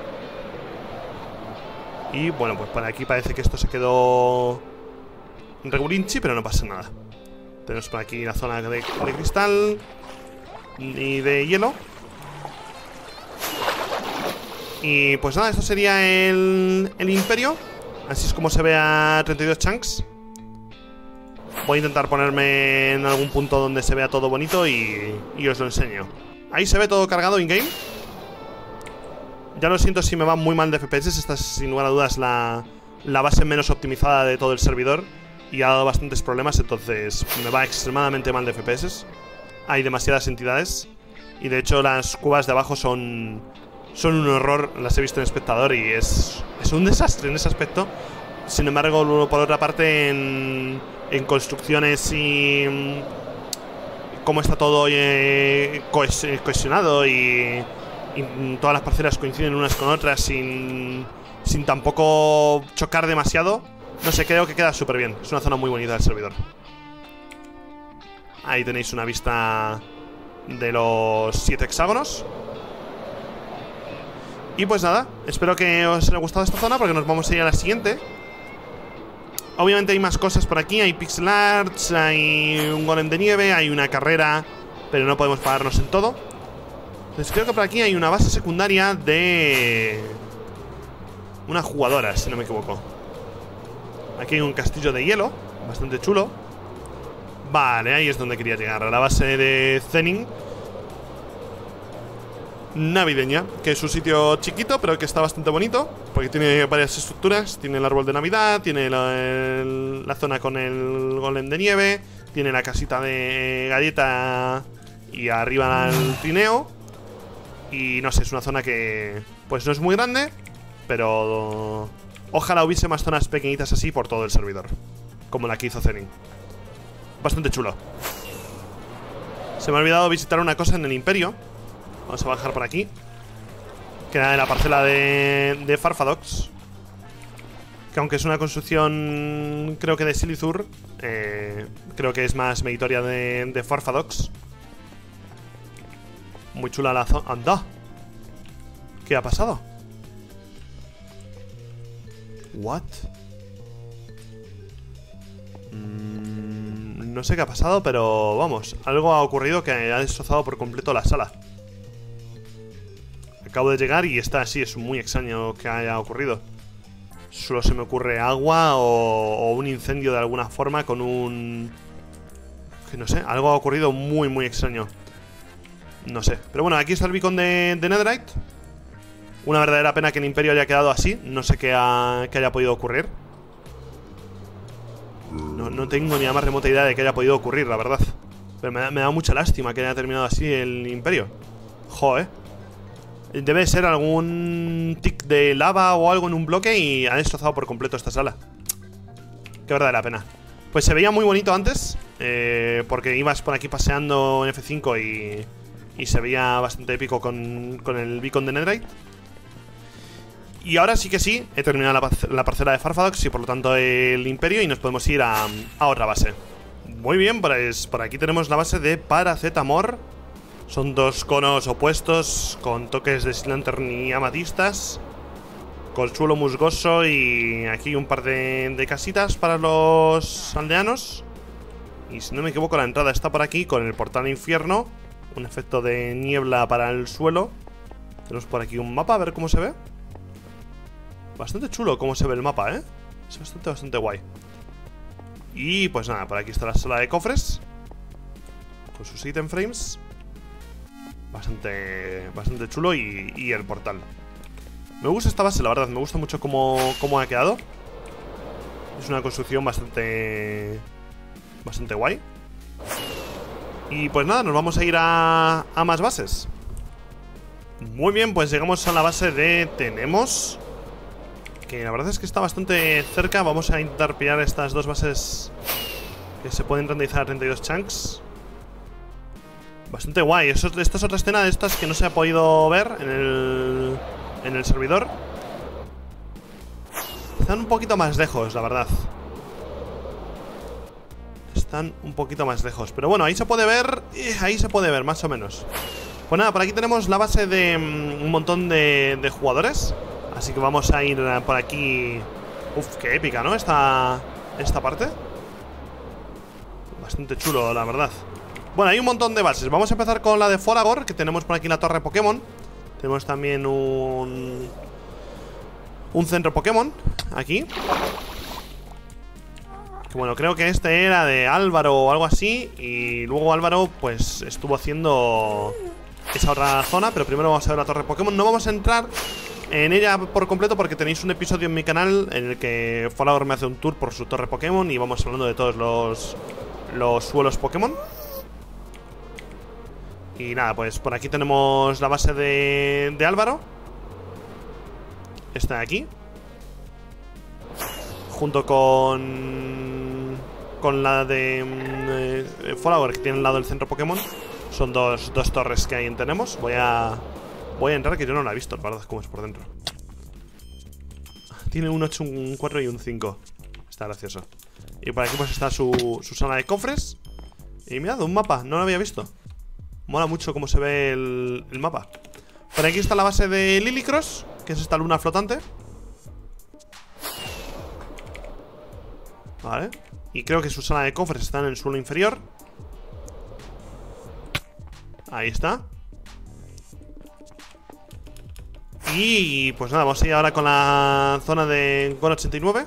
Y bueno, pues por aquí parece que esto se quedó regulinchi, pero no pasa nada. Tenemos por aquí la zona de, de cristal y de hielo. Y pues nada, esto sería el, el Imperio. Así es como se ve a treinta y dos chunks. Voy a intentar ponerme en algún punto donde se vea todo bonito y, y os lo enseño. Ahí se ve todo cargado in-game. Ya lo siento si me va muy mal de F P S. Esta es sin lugar a dudas la, la base menos optimizada de todo el servidor y ha dado bastantes problemas, entonces me va extremadamente mal de F P S. Hay demasiadas entidades y de hecho las cubas de abajo son... Son un horror, las he visto en espectador y es, es un desastre en ese aspecto. Sin embargo, por otra parte, en, en construcciones y cómo está todo eh, cohes, cohesionado y, y todas las parcelas coinciden unas con otras sin, sin tampoco chocar demasiado, no sé, creo que queda súper bien. Es una zona muy bonita del servidor. Ahí tenéis una vista de los siete hexágonos. Y pues nada, espero que os haya gustado esta zona porque nos vamos a ir a la siguiente. Obviamente hay más cosas por aquí, hay pixel arts, hay un golem de nieve, hay una carrera, pero no podemos pagarnos en todo. Entonces creo que por aquí hay una base secundaria de... una jugadora, si no me equivoco. Aquí hay un castillo de hielo, bastante chulo. Vale, ahí es donde quería llegar, a la base de Zenin navideña, que es un sitio chiquito pero que está bastante bonito porque tiene varias estructuras. Tiene el árbol de Navidad, tiene la, el, la zona con el golem de nieve, tiene la casita de galleta y arriba el trineo. Y no sé, es una zona que pues no es muy grande, pero ojalá hubiese más zonas pequeñitas así por todo el servidor, como la que hizo Zenin. Bastante chulo. Se me ha olvidado visitar una cosa en el Imperio. Vamos a bajar por aquí, que era de la parcela de, de Farfadox, que aunque es una construcción creo que de Silithur, eh, creo que es más meritoria de, de Farfadox. Muy chula la zona. ¡Anda! ¿Qué ha pasado? ¿What? Mm, no sé qué ha pasado, pero vamos, algo ha ocurrido que ha destrozado por completo la sala. Acabo de llegar y está así, es muy extraño que haya ocurrido. Solo se me ocurre agua o, o un incendio de alguna forma con un... que no sé, algo ha ocurrido muy muy extraño. No sé, pero bueno, aquí está el beacon de, de Netherite. Una verdadera pena que el Imperio haya quedado así. No sé qué, ha, qué haya podido ocurrir. No, no tengo ni la más remota idea de qué haya podido ocurrir, la verdad. Pero me da, me da mucha lástima que haya terminado así el Imperio. Joder. Debe ser algún tic de lava o algo en un bloque y ha destrozado por completo esta sala. Qué verdadera pena. Pues se veía muy bonito antes, eh, porque ibas por aquí paseando en F cinco y, y se veía bastante épico con, con el beacon de Netherite. Y ahora sí que sí, he terminado la, la parcela de Farfadox y por lo tanto el Imperio, y nos podemos ir a, a otra base. Muy bien, pues por aquí tenemos la base de Paracetamor. Son dos conos opuestos con toques de Sea Lantern y amatistas, con suelo musgoso y aquí un par de, de casitas para los aldeanos. Y si no me equivoco, la entrada está por aquí con el portal infierno, un efecto de niebla para el suelo. Tenemos por aquí un mapa, a ver cómo se ve. Bastante chulo cómo se ve el mapa, ¿eh? Es bastante, bastante guay. Y pues nada, por aquí está la sala de cofres con sus item frames. Bastante, bastante chulo y, y el portal. Me gusta esta base, la verdad. Me gusta mucho cómo, cómo ha quedado. Es una construcción bastante... bastante guay. Y pues nada, nos vamos a ir a, a más bases. Muy bien, pues llegamos a la base de Tenemos, que la verdad es que está bastante cerca. Vamos a intentar pillar estas dos bases que se pueden renderizar a treinta y dos chunks. Bastante guay. Eso, esta es otra escena de estas que no se ha podido ver en el, en el servidor. Están un poquito más lejos, la verdad. Están un poquito más lejos. Pero bueno, ahí se puede ver. Ahí se puede ver, más o menos. Pues nada, por aquí tenemos la base de um, un montón de, de jugadores. Así que vamos a ir por aquí. Uf, qué épica, ¿no? Esta, esta parte. Bastante chulo, la verdad. Bueno, hay un montón de bases. Vamos a empezar con la de Folagor, que tenemos por aquí la torre Pokémon. Tenemos también un... un centro Pokémon aquí. Que bueno, creo que este era de Álvaro o algo así. Y luego Álvaro pues estuvo haciendo esa otra zona. Pero primero vamos a ver la torre Pokémon. No vamos a entrar en ella por completo porque tenéis un episodio en mi canal en el que Folagor me hace un tour por su torre Pokémon. Y vamos hablando de todos los, los suelos Pokémon. Y nada, pues por aquí tenemos la base de, de Álvaro. Está aquí. Junto con... con la de eh, Folagor, que tiene al lado el centro Pokémon. Son dos, dos torres que ahí tenemos. Voy a... Voy a entrar, que yo no la he visto, la verdad, cómo es por dentro. Tiene un ocho, un cuatro y un cinco. Está gracioso. Y por aquí pues está su, su zona de cofres. Y mirad, un mapa, no lo había visto. Mola mucho cómo se ve el, el mapa. Por aquí está la base de Lilycross, que es esta luna flotante. Vale. Y creo que su sala de cofres está en el suelo inferior. Ahí está. Y pues nada, vamos a ir ahora con la zona de Gon ochenta y nueve,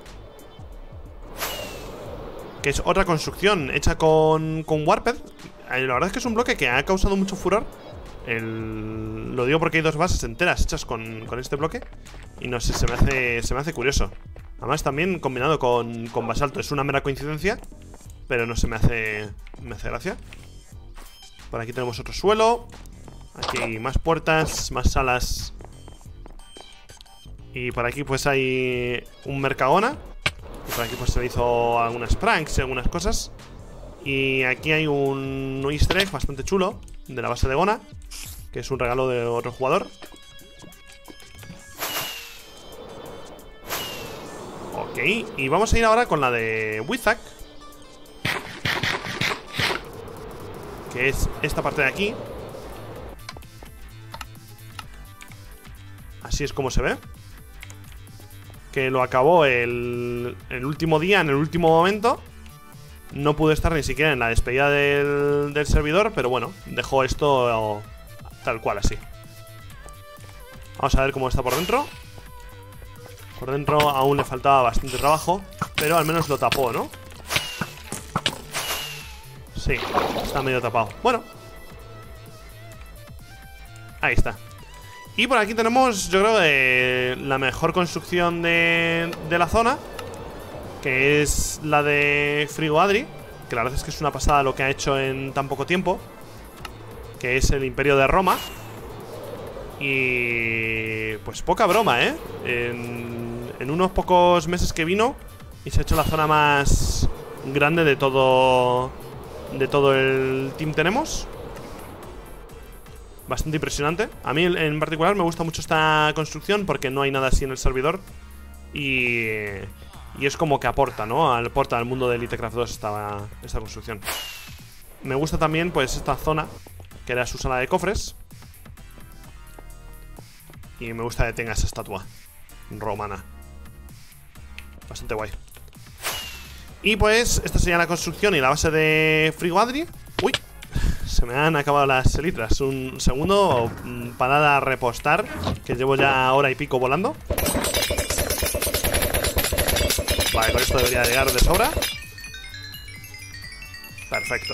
que es otra construcción hecha con, con Warped. La verdad es que es un bloque que ha causado mucho furor. El... Lo digo porque hay dos bases enteras hechas con, con este bloque. Y no sé, se me hace, se me hace curioso. Además también combinado con, con basalto. Es una mera coincidencia, pero no se me hace, me hace gracia. Por aquí tenemos otro suelo. Aquí hay más puertas, más salas. Y por aquí pues hay un Mercadona. Y por aquí pues se le hizo algunas pranks y algunas cosas. Y aquí hay un easter egg bastante chulo de la base de Gona, que es un regalo de otro jugador. Ok, y vamos a ir ahora con la de Wizak, que es esta parte de aquí. Así es como se ve. Que lo acabó el, el último día, en el último momento. No pude estar ni siquiera en la despedida del, del servidor, pero bueno, dejó esto tal cual, así. Vamos a ver cómo está por dentro. Por dentro aún le faltaba bastante trabajo, pero al menos lo tapó, ¿no? Sí, está medio tapado. Bueno, ahí está. Y por aquí tenemos, yo creo, eh, la mejor construcción de, de la zona, que es la de Frigo Adri, que la verdad es que es una pasada lo que ha hecho en tan poco tiempo, que es el Imperio de Roma. Y pues poca broma, ¿eh? En, en unos pocos meses que vino y se ha hecho la zona más grande de todo, de todo el team tenemos. Bastante impresionante. A mí en particular me gusta mucho esta construcción porque no hay nada así en el servidor. Y... Y es como que aporta, ¿no? Aporta al mundo de EliteCraft dos esta, esta construcción. Me gusta también, pues, esta zona, que era su sala de cofres. Y me gusta que tenga esa estatua romana. Bastante guay. Y pues, esta sería la construcción y la base de Frigo Adri. Uy, se me han acabado las elitras. Un segundo, parada a repostar, que llevo ya hora y pico volando. Vale, con esto debería llegar de sobra. Perfecto.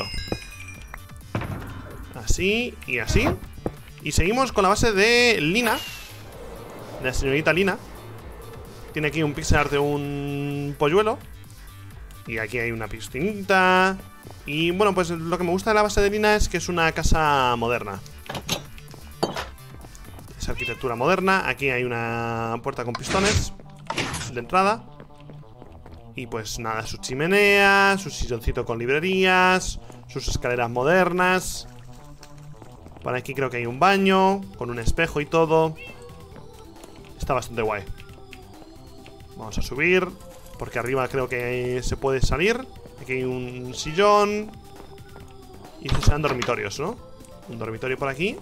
Así y así. Y seguimos con la base de Lina, de la señorita Lina. Tiene aquí un pixel art de un polluelo. Y aquí hay una piscinita. Y bueno, pues lo que me gusta de la base de Lina es que es una casa moderna. Es arquitectura moderna. Aquí hay una puerta con pistones de entrada. Y pues nada, su chimenea, su silloncito con librerías, sus escaleras modernas. Por aquí creo que hay un baño con un espejo y todo. Está bastante guay. Vamos a subir, porque arriba creo que se puede salir. Aquí hay un sillón. Y estos serán dormitorios, ¿no? Un dormitorio por aquí.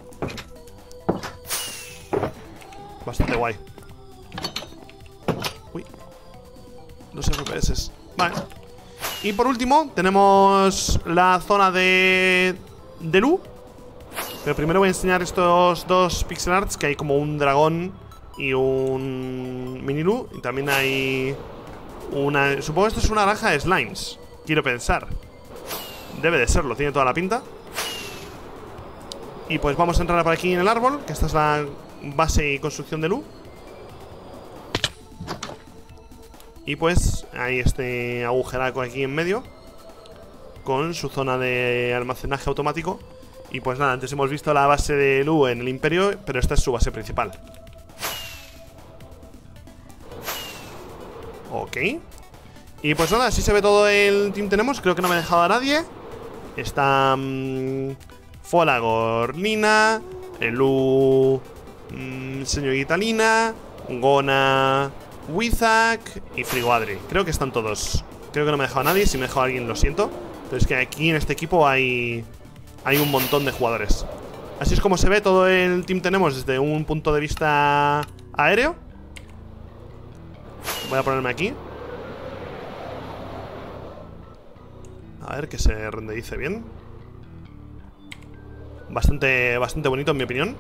Bastante guay. Uy, dos F P S. Vale. Y por último tenemos la zona de de Lu. Pero primero voy a enseñar estos dos pixel arts, que hay como un dragón y un mini Lu. Y también hay una... Supongo que esto es una granja de slimes, quiero pensar. Debe de serlo, tiene toda la pinta. Y pues vamos a entrar por aquí en el árbol, que esta es la base y construcción de Lu. Y pues hay este agujeraco aquí en medio, con su zona de almacenaje automático. Y pues nada, antes hemos visto la base de Lu en el Imperio, pero esta es su base principal. Ok. Y pues nada, así se ve todo el team tenemos. Creo que no me he dejado a nadie. Está mmm, Folagor, Lina, Lu, mmm, señorita Lina, Gona, Wizak y Frigoadri. Creo que están todos. Creo que no me he dejado a nadie. Si me he dejado a alguien, lo siento. Pero es que aquí en este equipo hay Hay un montón de jugadores. Así es como se ve todo el team tenemos desde un punto de vista aéreo. Voy a ponerme aquí. A ver que se renderice bien. Bastante, bastante bonito en mi opinión.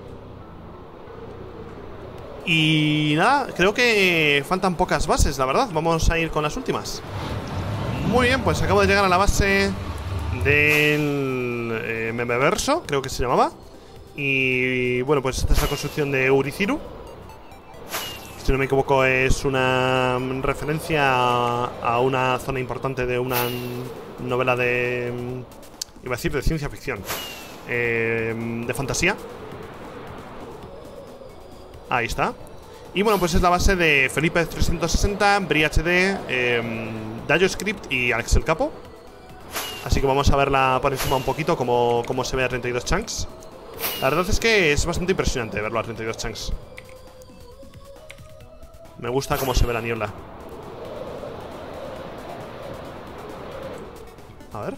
Y nada, creo que faltan pocas bases, la verdad. Vamos a ir con las últimas. Muy bien, pues acabo de llegar a la base del eh, Memeverso, creo que se llamaba. Y bueno, pues esta es la construcción de Uriciru. Si no me equivoco, es una referencia a, a una zona importante de una novela de... iba a decir de ciencia ficción, eh, de fantasía. Ahí está. Y bueno, pues es la base de Felipe trescientos sesenta, BriHD, eh, DayoScript y Alex el Capo. Así que vamos a verla por encima un poquito, como, como se ve a treinta y dos chunks. La verdad es que es bastante impresionante verlo a treinta y dos chunks. Me gusta cómo se ve la niebla. A ver.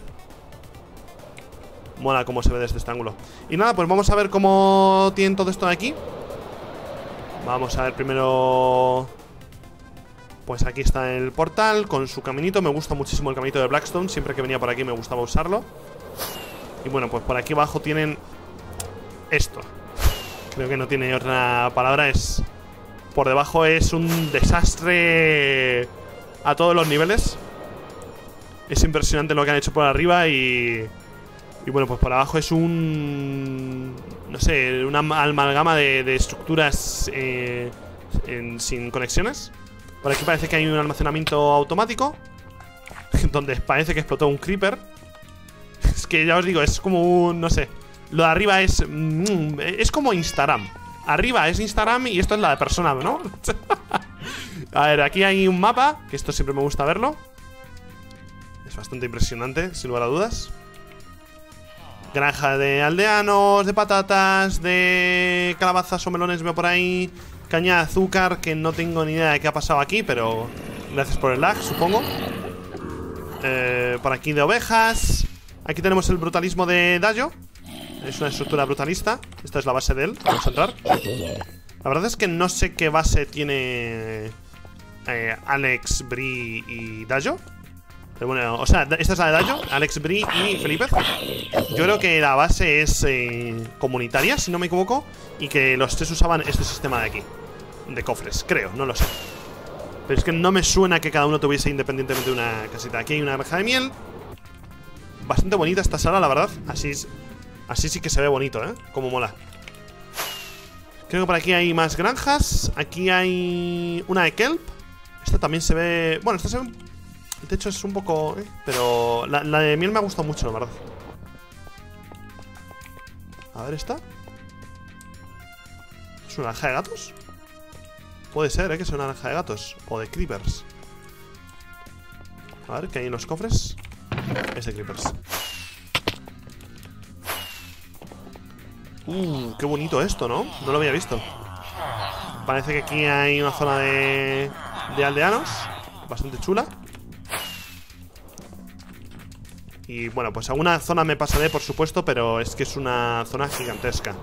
Mola cómo se ve desde este ángulo. Y nada, pues vamos a ver cómo tienen todo esto de aquí. Vamos a ver primero. Pues aquí está el portal con su caminito. Me gusta muchísimo el caminito de Blackstone. Siempre que venía por aquí me gustaba usarlo. Y bueno, pues por aquí abajo tienen esto. Creo que no tiene otra palabra. Es... por debajo es un desastre a todos los niveles. Es impresionante lo que han hecho por arriba y... y bueno, pues por abajo es un... no sé, una amalgama de, de estructuras eh, en, sin conexiones. Por aquí parece que hay un almacenamiento automático, donde parece que explotó un creeper. Es que ya os digo, es como un... no sé. Lo de arriba es... Mm, es como Instagram. Arriba es Instagram y esto es la de persona, ¿no? A ver, aquí hay un mapa, que esto siempre me gusta verlo. Es bastante impresionante, sin lugar a dudas. Granja de aldeanos, de patatas, de calabazas o melones veo por ahí. Caña de azúcar, que no tengo ni idea de qué ha pasado aquí, pero gracias por el lag, supongo. eh, Por aquí de ovejas. Aquí tenemos el brutalismo de Dayo. Es una estructura brutalista. Esta es la base de él, vamos a entrar. La verdad es que no sé qué base tiene eh, Alex, Bri y Dayo. Pero bueno, o sea, esta es la de Dayo, Alex, Bri y Felipe. Yo creo que la base es eh, comunitaria, si no me equivoco. Y que los tres usaban este sistema de aquí, de cofres, creo, no lo sé. Pero es que no me suena que cada uno tuviese independientemente una casita. Aquí hay una granja de miel. Bastante bonita esta sala, la verdad. Así, así sí que se ve bonito, ¿eh? Como mola. Creo que por aquí hay más granjas. Aquí hay una de kelp. Esta también se ve... bueno, esta se ve... el techo es un poco... ¿eh? Pero la, la de miel me ha gustado mucho, la verdad. A ver, esta. ¿Es una granja de gatos? Puede ser, ¿eh? Que sea una granja de gatos. O de creepers. A ver, ¿qué hay en los cofres? Es de creepers. Uh, qué bonito esto, ¿no? No lo había visto. Parece que aquí hay una zona de, de aldeanos bastante chula. Y bueno, pues a una zona me pasaré, por supuesto, pero es que es una zona gigantesca.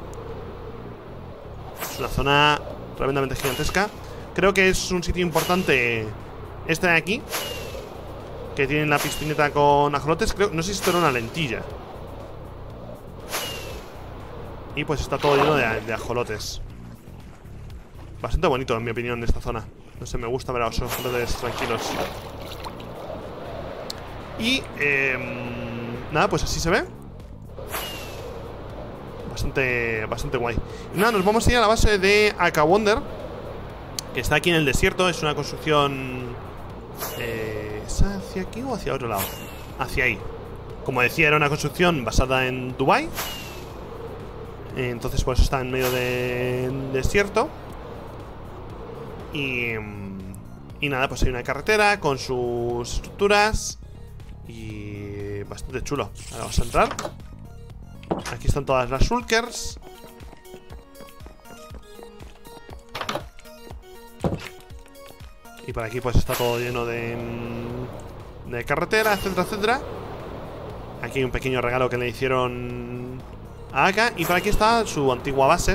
Es una zona tremendamente gigantesca. Creo que es un sitio importante este de aquí, que tienen la piscineta con ajolotes. Creo, no sé si esto era una lentilla. Y pues está todo lleno de, de ajolotes. Bastante bonito, en mi opinión, esta zona. No sé, me gusta ver a los ajolotes tranquilos. Y, eh, nada, pues así se ve. Bastante, bastante guay. Y nada, nos vamos a ir a la base de Akawonder, que está aquí en el desierto. Es una construcción... Eh, ¿Es hacia aquí o hacia otro lado? Hacia ahí. Como decía, era una construcción basada en Dubái. Entonces por eso está en medio del desierto. Y, y nada, pues hay una carretera con sus estructuras. Y bastante chulo. Ahora vamos a entrar. Aquí están todas las shulkers. Y por aquí pues está todo lleno de, de carretera, etcétera, etcétera. Aquí hay un pequeño regalo que le hicieron a Aka. Y por aquí está su antigua base,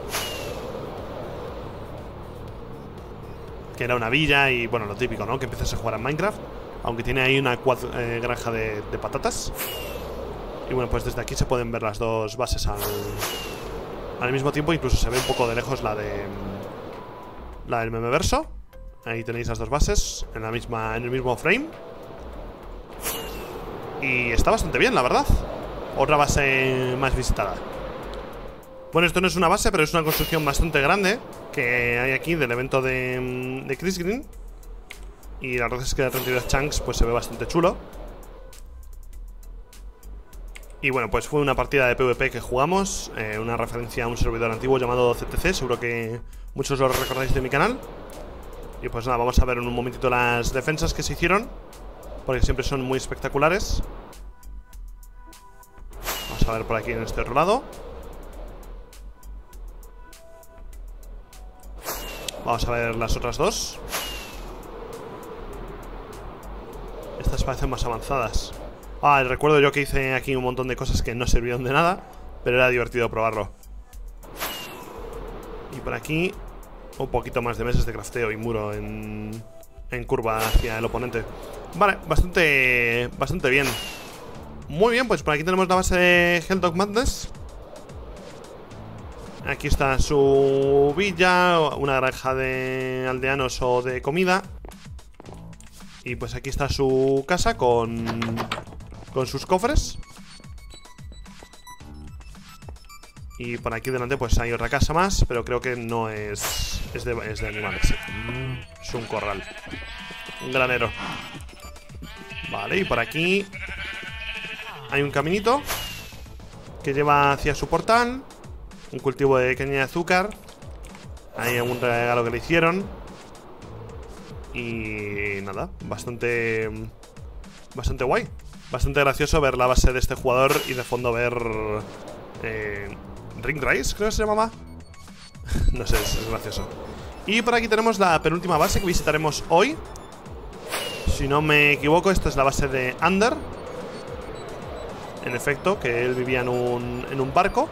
que era una villa y bueno, lo típico, ¿no? Que empiezas a jugar en Minecraft. Aunque tiene ahí una quad, eh, granja de, de patatas. Y bueno, pues desde aquí se pueden ver las dos bases al, al mismo tiempo. Incluso se ve un poco de lejos la de la del memeverso. Ahí tenéis las dos bases en la misma, en el mismo frame. Y está bastante bien, la verdad. Otra base más visitada. Bueno, esto no es una base, pero es una construcción bastante grande que hay aquí del evento de, de Chris Green. Y la verdad es que de treinta y dos chunks pues se ve bastante chulo. Y bueno, pues fue una partida de PvP que jugamos, eh, una referencia a un servidor antiguo llamado C T C. Seguro que muchos lo recordáis de mi canal. Y pues nada, vamos a ver en un momentito las defensas que se hicieron, porque siempre son muy espectaculares. Vamos a ver por aquí en este otro lado. Vamos a ver las otras dos. Estas parecen más avanzadas. Ah, recuerdo yo que hice aquí un montón de cosas que no sirvieron de nada, pero era divertido probarlo. Y por aquí un poquito más de mesas de crafteo y muro en, en curva hacia el oponente. Vale, bastante, bastante bien. Muy bien, pues por aquí tenemos la base de Helldog Madness. Aquí está su villa, una granja de aldeanos o de comida. Y pues aquí está su casa con, con sus cofres. Y por aquí delante pues hay otra casa más, pero creo que no es... Es de, es de animales, sí. Es un corral. Un granero. Vale, y por aquí hay un caminito que lleva hacia su portal. Un cultivo de caña de azúcar. Hay algún regalo que le hicieron. Y nada, bastante... Bastante guay. Bastante gracioso ver la base de este jugador y de fondo ver... Eh, Ring Rise, creo que se llamaba. No sé, es, es gracioso. Y por aquí tenemos la penúltima base que visitaremos hoy. Si no me equivoco, esta es la base de Under. En efecto, que él vivía en un, en un barco.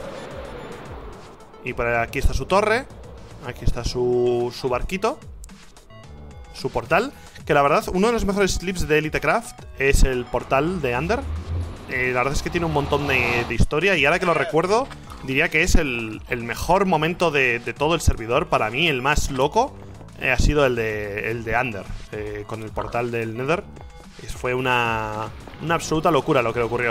Y por aquí está su torre. Aquí está su, su barquito. Su portal. Que la verdad, uno de los mejores clips de EliteCraft es el portal de Under. Eh, la verdad es que tiene un montón de, de historia. Y ahora que lo recuerdo, diría que es el, el mejor momento de, de todo el servidor. Para mí, el más loco eh, ha sido el de, el de Under, eh, con el portal del Nether. Y fue una, una absoluta locura lo que le ocurrió.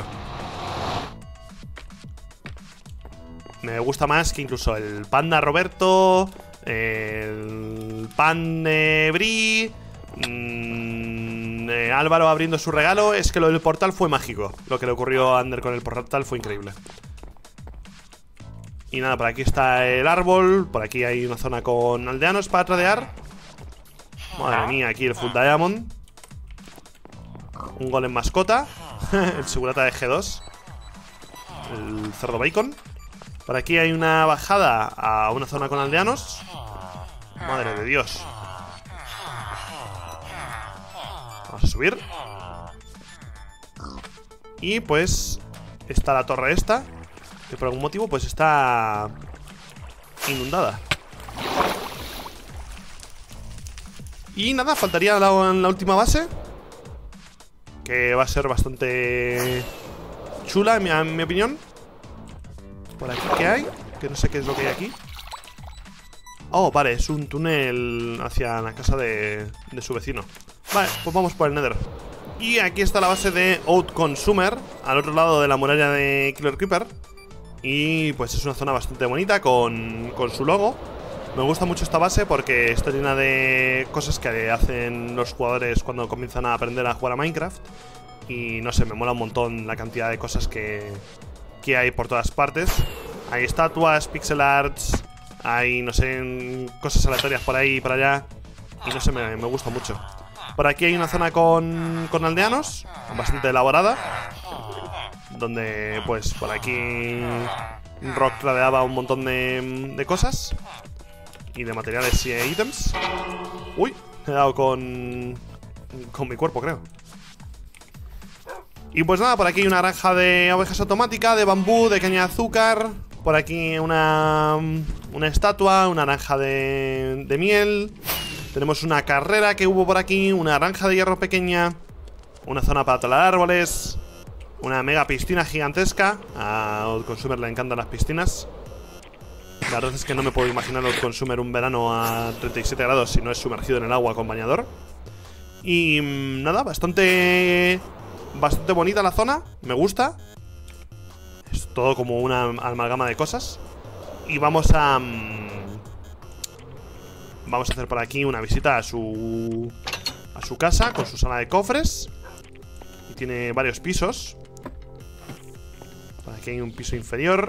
Me gusta más que incluso el Panda Roberto, el Pan de Bri, mmm, eh, Álvaro abriendo su regalo. Es que lo del portal fue mágico. Lo que le ocurrió a Under con el portal fue increíble. Y nada, por aquí está el árbol. Por aquí hay una zona con aldeanos para tradear. Madre mía, aquí el Full Diamond. Un golem mascota. El segurata de G dos. El cerdo bacon. Por aquí hay una bajada a una zona con aldeanos. Madre de Dios. Vamos a subir. Y pues está la torre esta, que por algún motivo pues está inundada. Y nada, faltaría la, la última base, que va a ser bastante chula en mi, en mi opinión. Por aquí, ¿qué hay? Que no sé qué es lo que hay aquí. Oh, vale, es un túnel hacia la casa de, de su vecino. Vale, pues vamos por el Nether. Y aquí está la base de Outconsumer, al otro lado de la muralla de Killer Creeper. Y pues es una zona bastante bonita con, con su logo. Me gusta mucho esta base porque está llena de cosas que hacen los jugadores cuando comienzan a aprender a jugar a Minecraft. Y no sé, me mola un montón la cantidad de cosas que, que hay por todas partes. Hay estatuas, pixel arts, hay, no sé, cosas aleatorias por ahí y por allá. Y no sé, me, me gusta mucho. Por aquí hay una zona con, con aldeanos, bastante elaborada, donde pues por aquí Rock tradeaba un montón de, de cosas y de materiales y ítems. Uy, he dado con, con mi cuerpo, creo. Y pues nada, por aquí hay una granja de ovejas automática, de bambú, de caña de azúcar. Por aquí una, una estatua, una granja de, de miel. Tenemos una carrera que hubo por aquí, una granja de hierro pequeña, una zona para talar árboles, una mega piscina gigantesca. A Outconsumer le encantan las piscinas. La verdad es que no me puedo imaginar Outconsumer un verano a treinta y siete grados si no es sumergido en el agua con bañador. Y nada, bastante, bastante bonita la zona, me gusta. Es todo como una amalgama de cosas. Y vamos a... Vamos a hacer por aquí una visita a su a su casa con su sala de cofres. Y tiene varios pisos. Por aquí hay un piso inferior.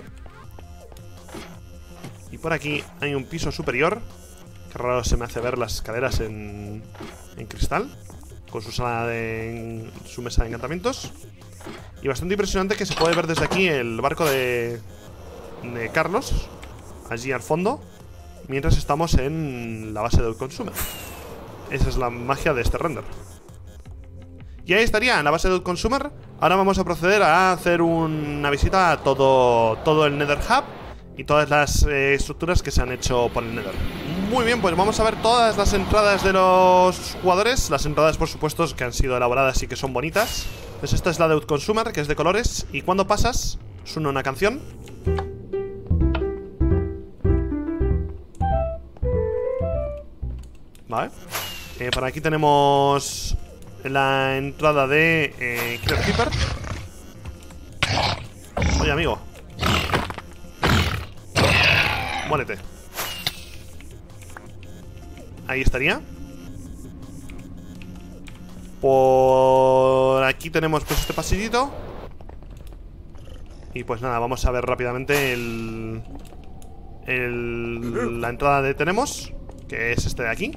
Y por aquí hay un piso superior. Qué raro se me hace ver las escaleras en, en cristal. Con su sala de... su mesa de encantamientos. Y bastante impresionante que se puede ver desde aquí el barco de... de Carlos. Allí al fondo. Mientras estamos en la base de Outconsumer. Esa es la magia de este render. Y ahí estaría, en la base de Outconsumer. Ahora vamos a proceder a hacer una visita a todo, todo el Nether Hub y todas las eh, estructuras que se han hecho por el Nether. Muy bien, pues vamos a ver todas las entradas de los jugadores. Las entradas, por supuesto, que han sido elaboradas y que son bonitas. Pues esta es la de Outconsumer, que es de colores. Y cuando pasas, suena una canción. Vale. Eh, por aquí tenemos la entrada de eh, Killer Creeper. Oye, amigo, muérete. Ahí estaría. Por aquí tenemos pues este pasillito. Y pues nada, vamos a ver rápidamente el, el la entrada de tenemos, que es este de aquí.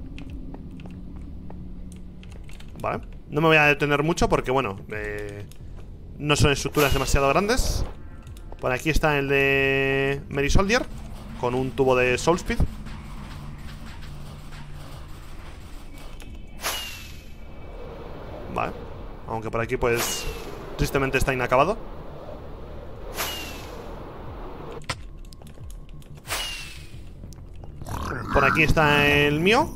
Vale, no me voy a detener mucho porque, bueno, eh, no son estructuras demasiado grandes. Por aquí está el de Mary Soldier, con un tubo de Soulspeed. Vale, aunque por aquí, pues, tristemente está inacabado. Por aquí está el mío.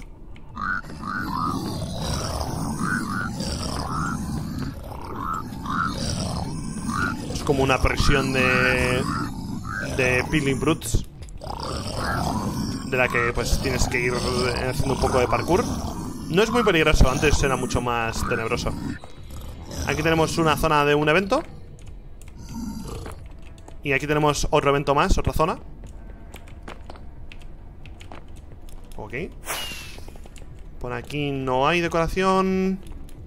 Como una presión de de Peeling Brutes, de la que pues tienes que ir haciendo un poco de parkour. No es muy peligroso, antes era mucho más tenebroso. Aquí tenemos una zona de un evento. Y aquí tenemos otro evento más, otra zona. Ok. Por aquí no hay decoración.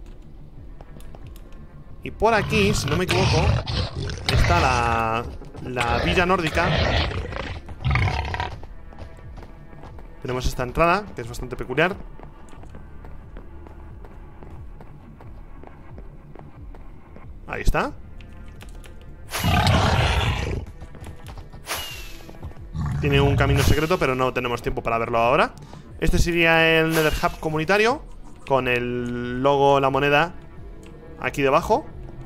Y por aquí, si no me equivoco, está la, la villa nórdica. Tenemos esta entrada, que es bastante peculiar. Ahí está. tiene un camino secreto, pero no tenemos tiempo para verlo ahora. Este sería el Nether Hub comunitario, con el logo, la moneda aquí debajo.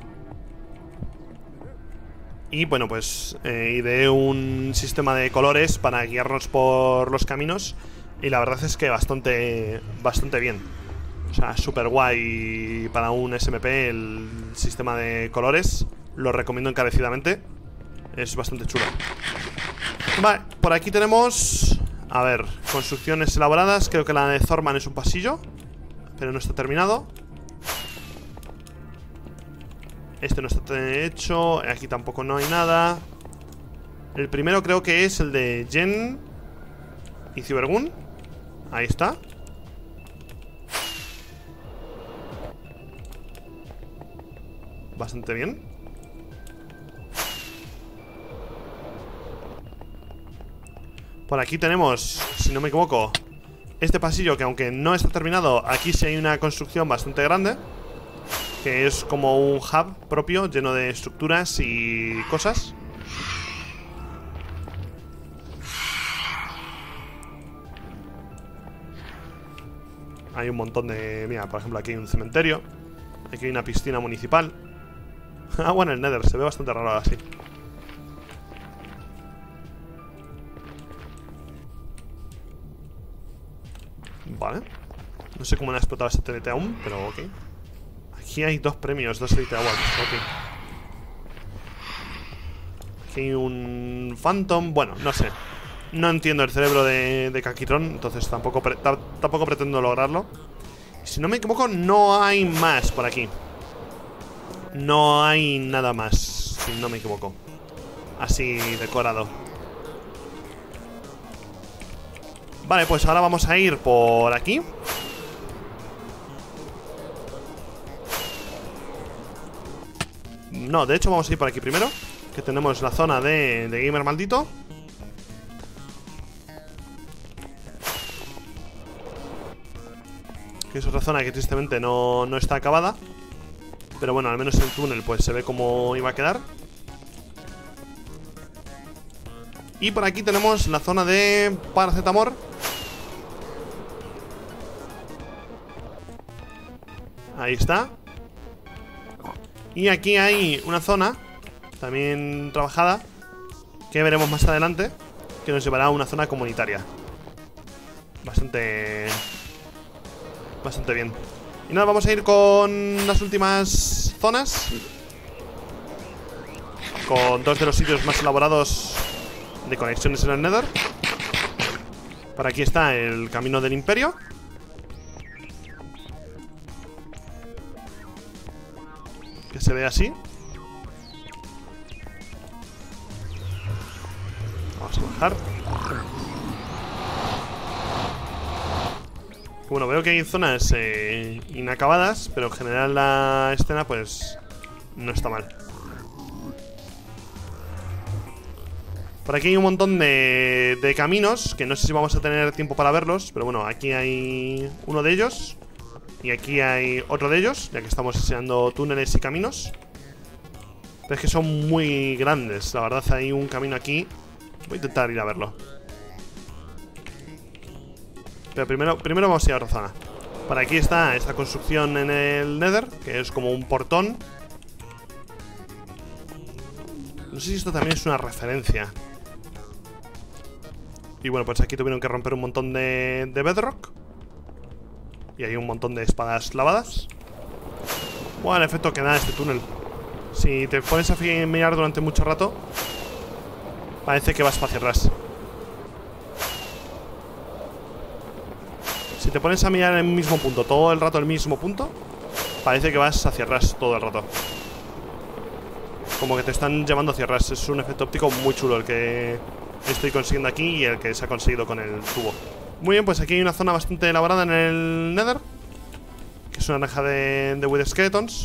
Y bueno, pues eh, ideé un sistema de colores para guiarnos por los caminos. Y la verdad es que bastante, bastante bien. O sea, súper guay para un S M P el sistema de colores. Lo recomiendo encarecidamente. Es bastante chulo. Vale, por aquí tenemos... A ver, construcciones elaboradas. Creo que la de Thorman es un pasillo, pero no está terminado. Este no está hecho. Aquí tampoco no hay nada. El primero creo que es el de Jen y Cybergun. Ahí está. Bastante bien. Por aquí tenemos, si no me equivoco, este pasillo que aunque no está terminado, aquí sí hay una construcción bastante grande, que es como un hub propio, lleno de estructuras y cosas. Hay un montón de... Mira, por ejemplo, aquí hay un cementerio. Aquí hay una piscina municipal. Ah, bueno, el Nether se ve bastante raro así. Vale. No sé cómo han explotado este T N T aún, pero ok. Aquí hay dos premios, dos Elite Awards, ok. Aquí hay un Phantom, bueno, no sé. No entiendo el cerebro de, de Kakitron, entonces tampoco, pre tampoco pretendo lograrlo. Si no me equivoco, no hay más por aquí. No hay nada más, si no me equivoco. Así decorado. Vale, pues ahora vamos a ir por aquí. No, de hecho vamos a ir por aquí primero, que tenemos la zona de, de Gamer Maldito. Que es otra zona que tristemente no, no está acabada. Pero bueno, al menos el túnel pues se ve cómo iba a quedar. Y por aquí tenemos la zona de Paracetamor. Ahí está. Y aquí hay una zona también trabajada, que veremos más adelante, que nos llevará a una zona comunitaria. Bastante... Bastante bien. Y nada, vamos a ir con las últimas zonas, con dos de los sitios más elaborados de conexiones en el Nether. Por aquí está el camino del Imperio, que se ve así. Vamos a bajar. Bueno, veo que hay zonas eh, inacabadas, pero en general la escena pues no está mal. Por aquí hay un montón de, de caminos, que no sé si vamos a tener tiempo para verlos, pero bueno, aquí hay uno de ellos. Y aquí hay otro de ellos, ya que estamos enseñando túneles y caminos. Pero es que son muy grandes, la verdad hay un camino aquí. Voy a intentar ir a verlo. Pero primero, primero vamos a ir a otra zona. Por aquí está esta construcción en el Nether, que es como un portón. No sé si esto también es una referencia. Y bueno, pues aquí tuvieron que romper un montón de, de bedrock. Y hay un montón de espadas lavadas. Bueno, el efecto que da este túnel. Si te pones a mirar durante mucho rato, parece que vas hacia atrás. Si te pones a mirar en el mismo punto, todo el rato el mismo punto, parece que vas hacia atrás todo el rato. Como que te están llevando hacia atrás. Es un efecto óptico muy chulo el que estoy consiguiendo aquí y el que se ha conseguido con el tubo. Muy bien, pues aquí hay una zona bastante elaborada en el Nether, que es una granja de, de Wither Skeletons.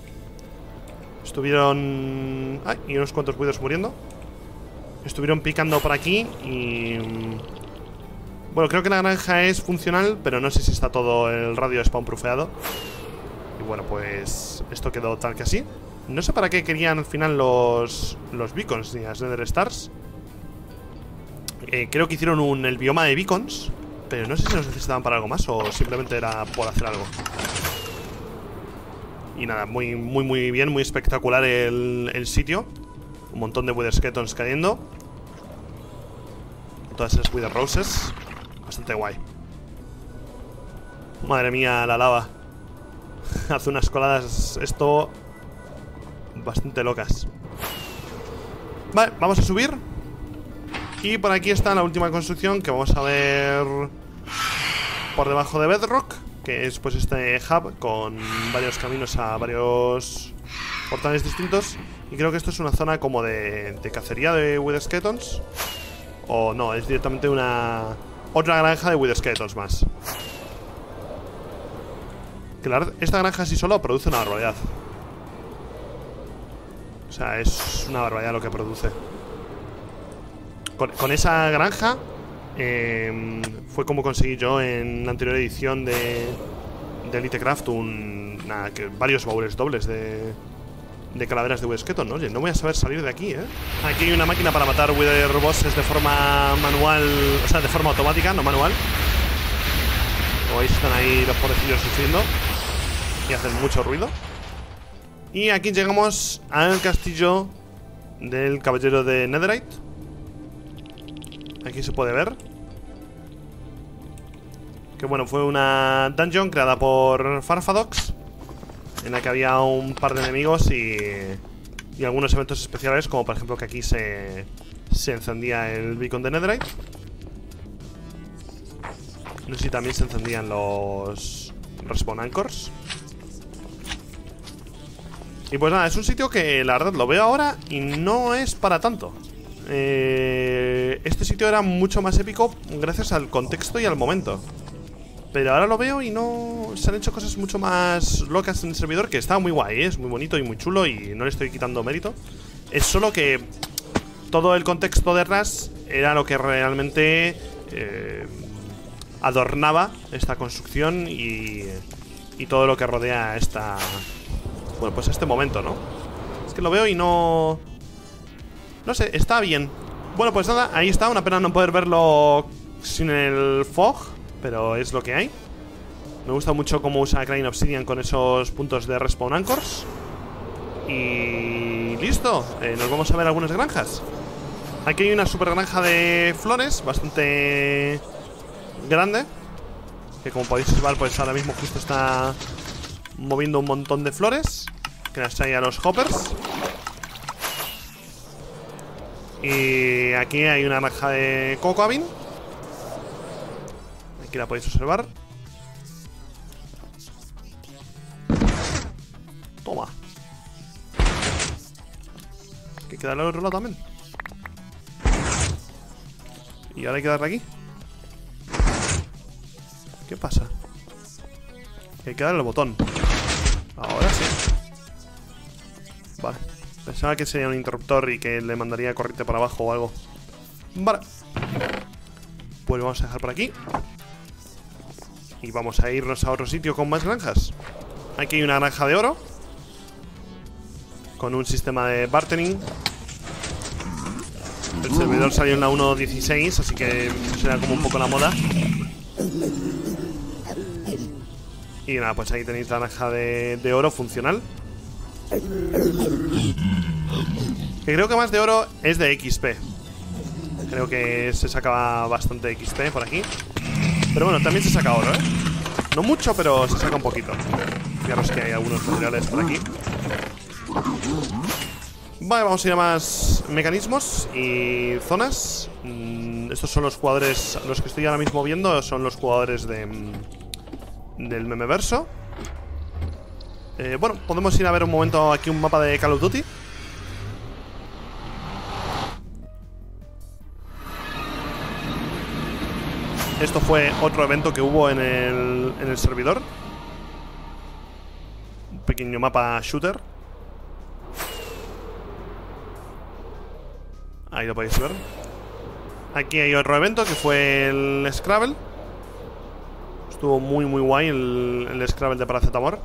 Estuvieron... Ay, y unos cuantos Withers muriendo. Estuvieron picando por aquí y... Bueno, creo que la granja es funcional, pero no sé si está todo el radio spawn proofeado. Y bueno, pues esto quedó tal que así. No sé para qué querían al final los, los beacons ni las Nether Stars. eh, creo que hicieron un, el bioma de beacons, pero no sé si los necesitaban para algo más o simplemente era por hacer algo. Y nada, muy, muy, muy bien, muy espectacular el, el sitio. Un montón de Wither Skeletons cayendo. Todas esas Wither Roses. Bastante guay. Madre mía, la lava. Hace unas coladas esto bastante locas. Vale, vamos a subir. Y por aquí está la última construcción que vamos a ver por debajo de Bedrock, que es pues este hub con varios caminos a varios portales distintos. Y creo que esto es una zona como de, de cacería de Wither Skeletons. O no, es directamente una otra granja de Wither Skeletons más. Que la, esta granja así solo produce una barbaridad. O sea, es una barbaridad lo que produce. Con, con esa granja eh, fue como conseguí yo en la anterior edición de, de EliteCraft un, nada, que varios baúles dobles de, de calaveras de Wither Skeleton. Oye, no voy a saber salir de aquí, ¿eh? Aquí hay una máquina para matar Wither Bosses de forma manual, o sea, de forma automática, no manual. Como veis, están ahí los pobrecillos sufriendo y hacen mucho ruido. Y aquí llegamos al castillo del caballero de Netherite. Aquí se puede ver que bueno, fue una dungeon creada por Farfadox, en la que había un par de enemigos y, y algunos eventos especiales, como por ejemplo que aquí se, se encendía el beacon de Netherite. No sé si también se encendían los respawn anchors. Y pues nada, es un sitio que la verdad lo veo ahora y no es para tanto. eh, Este sitio era mucho más épico gracias al contexto y al momento. Pero ahora lo veo y no... Se han hecho cosas mucho más locas en el servidor, que está muy guay, ¿eh? Es muy bonito y muy chulo y no le estoy quitando mérito. Es solo que todo el contexto de Ras era lo que realmente eh, adornaba esta construcción y, y todo lo que rodea esta... Bueno, pues este momento, ¿no? Es que lo veo y no... No sé, está bien. Bueno, pues nada, ahí está. Una pena no poder verlo sin el fog, pero es lo que hay. Me gusta mucho cómo usa Crane Obsidian con esos puntos de respawn anchors. Y... listo, eh, nos vamos a ver algunas granjas. Aquí hay una super granja de flores, bastante grande, que como podéis observar, pues ahora mismo justo está moviendo un montón de flores que las trae a los hoppers. Y aquí hay una granja de Cocoa Bean. Aquí la podéis observar. Toma. Que queda al otro lado también. Y ahora hay que darle aquí. ¿Qué pasa? Hay que darle el botón. Ahora sí. Vale. Pensaba que sería un interruptor y que le mandaría corriente para abajo o algo. Vale. Pues vamos a dejar por aquí. Y vamos a irnos a otro sitio con más granjas. Aquí hay una granja de oro con un sistema de bartering. El servidor salió en la uno punto dieciséis, así que será como un poco la moda. Y nada, pues ahí tenéis la granja de, de oro funcional. Que creo que más de oro es de X P. Creo que se saca bastante X P por aquí. Pero bueno, también se saca oro, ¿eh? No mucho, pero se saca un poquito. Fijaros que hay algunos materiales por aquí. Vale, vamos a ir a más mecanismos y zonas. mm, Estos son los jugadores. Los que estoy ahora mismo viendo son los jugadores de del Memeverso. eh, Bueno, podemos ir a ver un momento aquí un mapa de Call of Duty. Esto fue otro evento que hubo en el, en el servidor. Un pequeño mapa shooter. Ahí lo podéis ver. Aquí hay otro evento que fue el Scrabble. Estuvo muy muy guay el, el Scrabble de Paracetamol.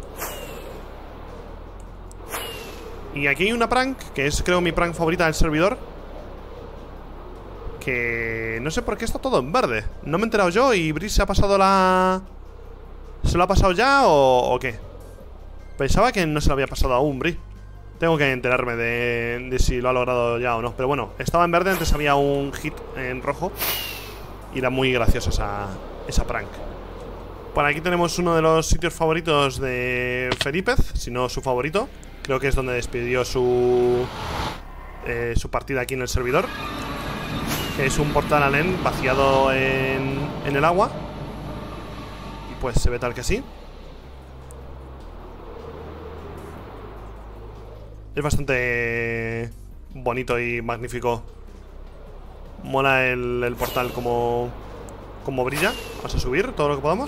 Y aquí hay una prank, que es creo mi prank favorita del servidor, Que no sé por qué está todo en verde. No me he enterado yo y Brice se ha pasado la... ¿Se lo ha pasado ya o, o qué? Pensaba que no se lo había pasado aún, Brice. Tengo que enterarme de, de si lo ha logrado ya o no. Pero bueno, estaba en verde, antes había un hit en rojo. Y era muy graciosa esa, esa prank. Por aquí tenemos uno de los sitios favoritos de Felipez, si no su favorito. Creo que es donde despidió su, eh, su partida aquí en el servidor. Que es un portal Alén vaciado en, en el agua. Y pues se ve tal que sí. Es bastante bonito y magnífico. Mola el, el portal como, como brilla. Vamos a subir todo lo que podamos.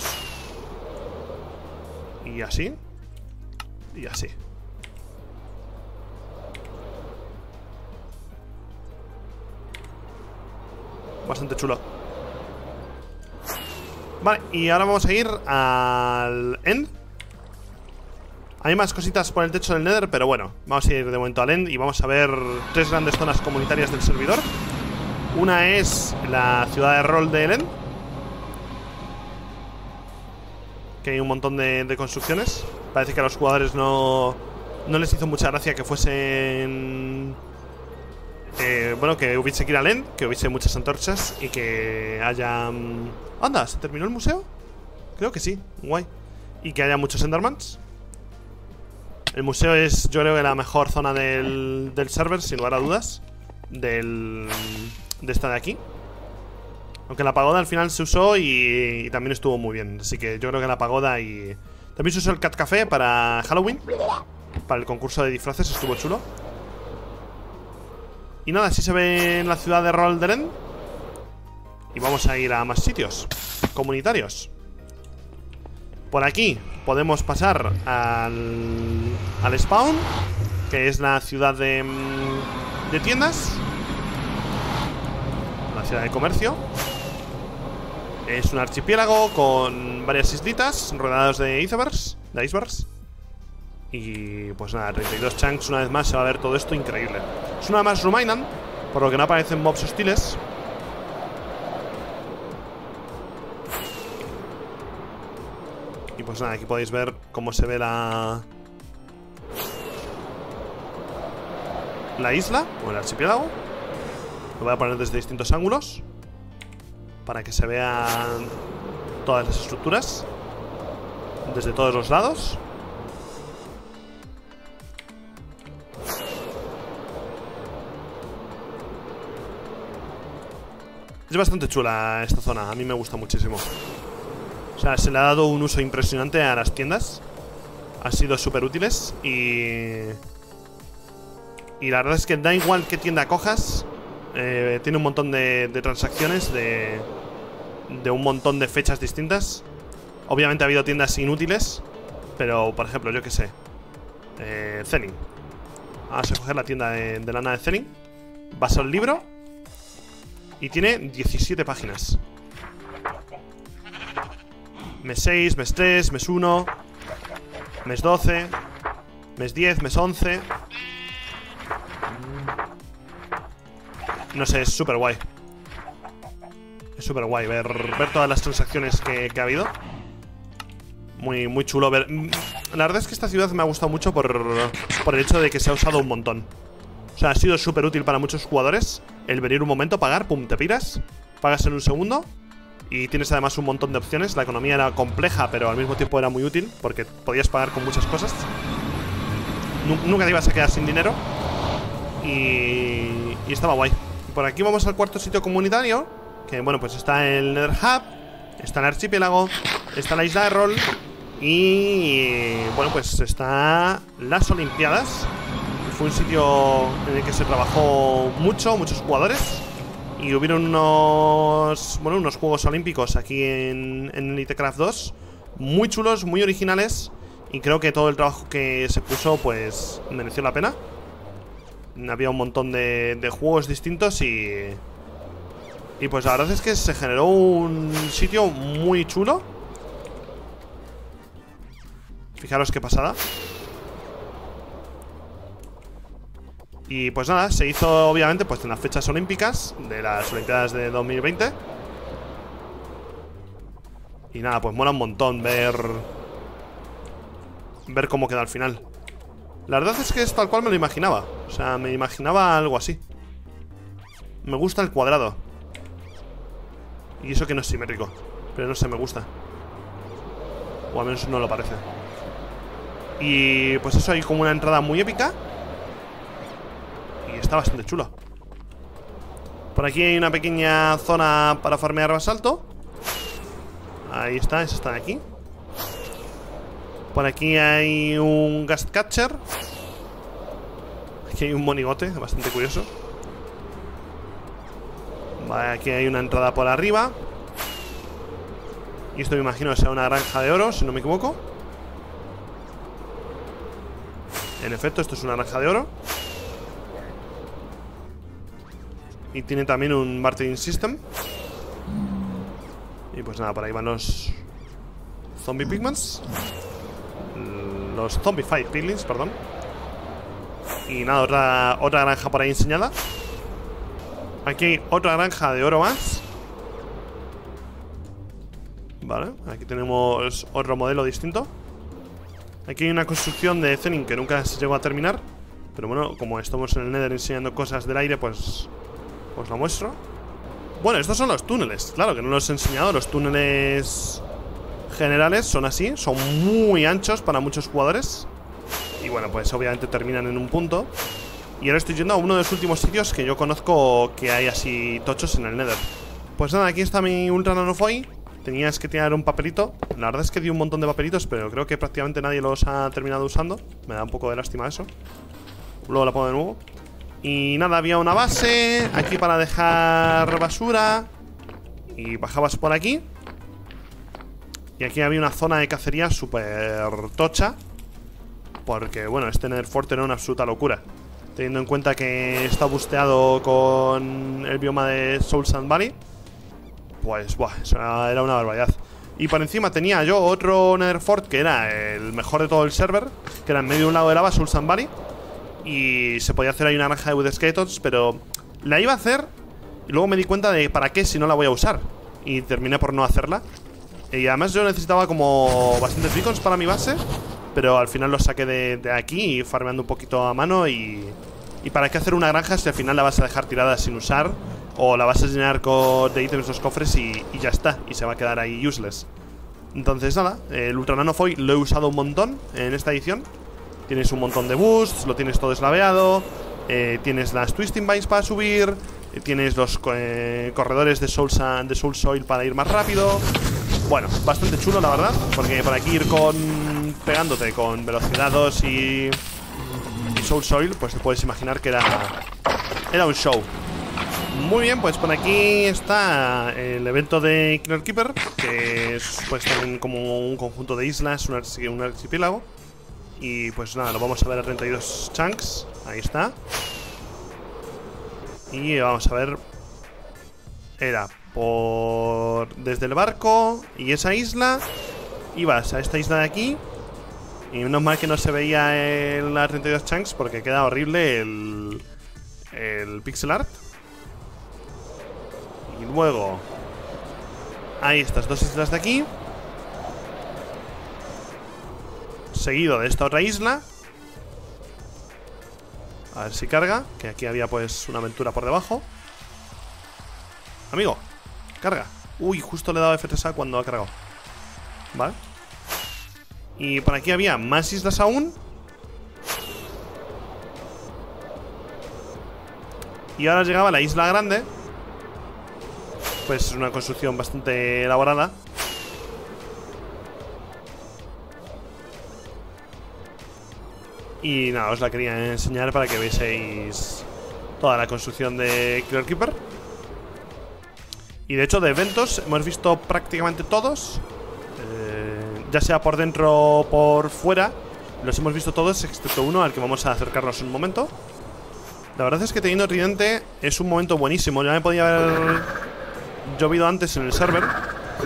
Y así. Y así. Bastante chulo. Vale, y ahora vamos a ir al End. Hay más cositas por el techo del Nether, pero bueno, vamos a ir de momento al End y vamos a ver tres grandes zonas comunitarias del servidor. Una es la ciudad de rol de End, que hay un montón de, de construcciones. Parece que a los jugadores no, no les hizo mucha gracia que fuesen... Eh, bueno, que hubiese que ir al End, que hubiese muchas antorchas y que haya... Anda, ¿se terminó el museo? Creo que sí, guay. Y que haya muchos Endermans. El museo es, yo creo que la mejor zona del, del server, sin lugar a dudas. Del... de esta de aquí. Aunque la pagoda al final se usó y, y también estuvo muy bien. Así que yo creo que la pagoda y... También se usó el Cat Café para Halloween. Para el concurso de disfraces, estuvo chulo. Y nada, así se ve en la ciudad de rol de End. Y vamos a ir a más sitios comunitarios. Por aquí podemos pasar al, al spawn, que es la ciudad de, de tiendas. La ciudad de comercio. Es un archipiélago con varias islitas rodeados de icebergs, de icebergs. Y pues nada, treinta y dos chunks, una vez más se va a ver todo esto increíble. Es una más Rumainan, por lo que no aparecen mobs hostiles. Y pues nada, aquí podéis ver cómo se ve la... la isla, o el archipiélago. Lo voy a poner desde distintos ángulos para que se vean todas las estructuras desde todos los lados. Es bastante chula esta zona, a mí me gusta muchísimo. O sea, se le ha dado un uso impresionante a las tiendas. Han sido súper útiles y... Y la verdad es que da igual qué tienda cojas, eh, tiene un montón de, de transacciones de, de un montón de fechas distintas. Obviamente ha habido tiendas inútiles, pero por ejemplo, yo que sé, eh, Zenin. Vamos a coger la tienda de, de lana de Zenin. Vas al libro y tiene diecisiete páginas. Mes seis, mes tres, mes uno, mes doce, mes diez, mes once. No sé, es súper guay. Es súper guay ver, ver todas las transacciones que, que ha habido. Muy, muy chulo ver. La verdad es que esta ciudad me ha gustado mucho por, por el hecho de que se ha usado un montón. O sea, ha sido súper útil para muchos jugadores el venir un momento, pagar, pum, te piras. Pagas en un segundo. Y tienes además un montón de opciones. La economía era compleja, pero al mismo tiempo era muy útil, porque podías pagar con muchas cosas. Nunca te ibas a quedar sin dinero. Y, y estaba guay. Por aquí vamos al cuarto sitio comunitario, que bueno, pues está el Nether Hub, está el archipiélago, está la isla de rol y bueno, pues está las Olimpiadas. Fue un sitio en el que se trabajó mucho, muchos jugadores. Y hubieron unos, bueno, unos Juegos Olímpicos aquí en, en EliteCraft dos. Muy chulos, muy originales. Y creo que todo el trabajo que se puso pues mereció la pena. Había un montón de, de juegos distintos y... Y pues la verdad es que se generó un sitio muy chulo. Fijaros qué pasada. Y pues nada, se hizo obviamente pues en las fechas olímpicas de las Olimpiadas de dos mil veinte. Y nada, pues mola un montón ver Ver cómo queda al final. La verdad es que es tal cual me lo imaginaba. O sea, me imaginaba algo así. Me gusta el cuadrado. Y eso que no es simétrico, pero no sé, me gusta. O al menos no lo parece. Y pues eso, hay como una entrada muy épica. Y está bastante chulo. Por aquí hay una pequeña zona para farmear basalto. Ahí está, esa está de aquí. Por aquí hay un Ghast Catcher. Aquí hay un monigote, bastante curioso. Vale, aquí hay una entrada por arriba. Y esto me imagino que sea una granja de oro, si no me equivoco. En efecto, esto es una granja de oro. Y tiene también un Bartering System. Y pues nada, por ahí van los Zombie Pigments. Los Zombified Piglins, perdón. Y nada, otra, otra granja por ahí enseñada. Aquí hay otra granja de oro más. Vale, aquí tenemos otro modelo distinto. Aquí hay una construcción de Zenin que nunca se llegó a terminar. Pero bueno, como estamos en el Nether enseñando cosas del aire, pues os lo muestro. Bueno, estos son los túneles. Claro que no los he enseñado. Los túneles generales son así. Son muy anchos para muchos jugadores. Y bueno, pues obviamente terminan en un punto. Y ahora estoy yendo a uno de los últimos sitios que yo conozco que hay así tochos en el Nether. Pues nada, aquí está mi Ultra Nanofoil. Tenías que tirar un papelito. La verdad es que di un montón de papelitos, pero creo que prácticamente nadie los ha terminado usando. Me da un poco de lástima eso. Luego la pongo de nuevo. Y nada, había una base aquí para dejar basura. Y bajabas por aquí. Y aquí había una zona de cacería súper tocha. Porque, bueno, este Nether Fort era una absoluta locura. Teniendo en cuenta que está busteado con el bioma de Soul Sand Valley. Pues, buah, eso era una barbaridad. Y por encima tenía yo otro Nether Fort que era el mejor de todo el server, que era en medio de un lago de lava, Soul Sand Valley. Y se podía hacer ahí una granja de Wood Skeletons, pero la iba a hacer y luego me di cuenta de para qué si no la voy a usar. Y terminé por no hacerla. Y además yo necesitaba como bastantes beacons para mi base, pero al final los saqué de, de aquí, farmeando un poquito a mano. Y, y para qué hacer una granja si al final la vas a dejar tirada sin usar, o la vas a llenar con, de ítems los cofres y, y ya está, y se va a quedar ahí useless. Entonces nada, el Ultra Nanofoil lo he usado un montón en esta edición. Tienes un montón de boosts, lo tienes todo eslaveado, eh, tienes las Twisting Vines para subir, eh, tienes los eh, corredores de Soul, Sand, de Soul Soil para ir más rápido. Bueno, bastante chulo la verdad, porque por aquí ir con pegándote con velocidad dos y, y Soul Soil, pues te puedes imaginar que era, era un show. Muy bien, pues por aquí está el evento de Killer Keeper, que es pues también como un conjunto de islas, un, archi un archipiélago. Y pues nada, lo vamos a ver a treinta y dos chunks. Ahí está. Y vamos a ver. Era por... desde el barco y esa isla. Ibas a esta isla de aquí. Y menos mal que no se veía en la treinta y dos chunks, porque queda horrible el, el pixel art. Y luego hay estas dos islas de aquí, seguido de esta otra isla. A ver si carga, que aquí había pues una aventura por debajo. Amigo, carga. Uy, justo le he dado F tres A cuando ha cargado. Vale. Y por aquí había más islas aún. Y ahora llegaba la isla grande. Pues es una construcción bastante elaborada. Y nada, os la quería enseñar para que veáis toda la construcción de Killer Keeper. Y de hecho de eventos hemos visto prácticamente todos, eh, ya sea por dentro o por fuera. Los hemos visto todos excepto uno al que vamos a acercarnos en un momento. La verdad es que teniendo Tridente es un momento buenísimo. Ya me podía haber llovido antes en el server,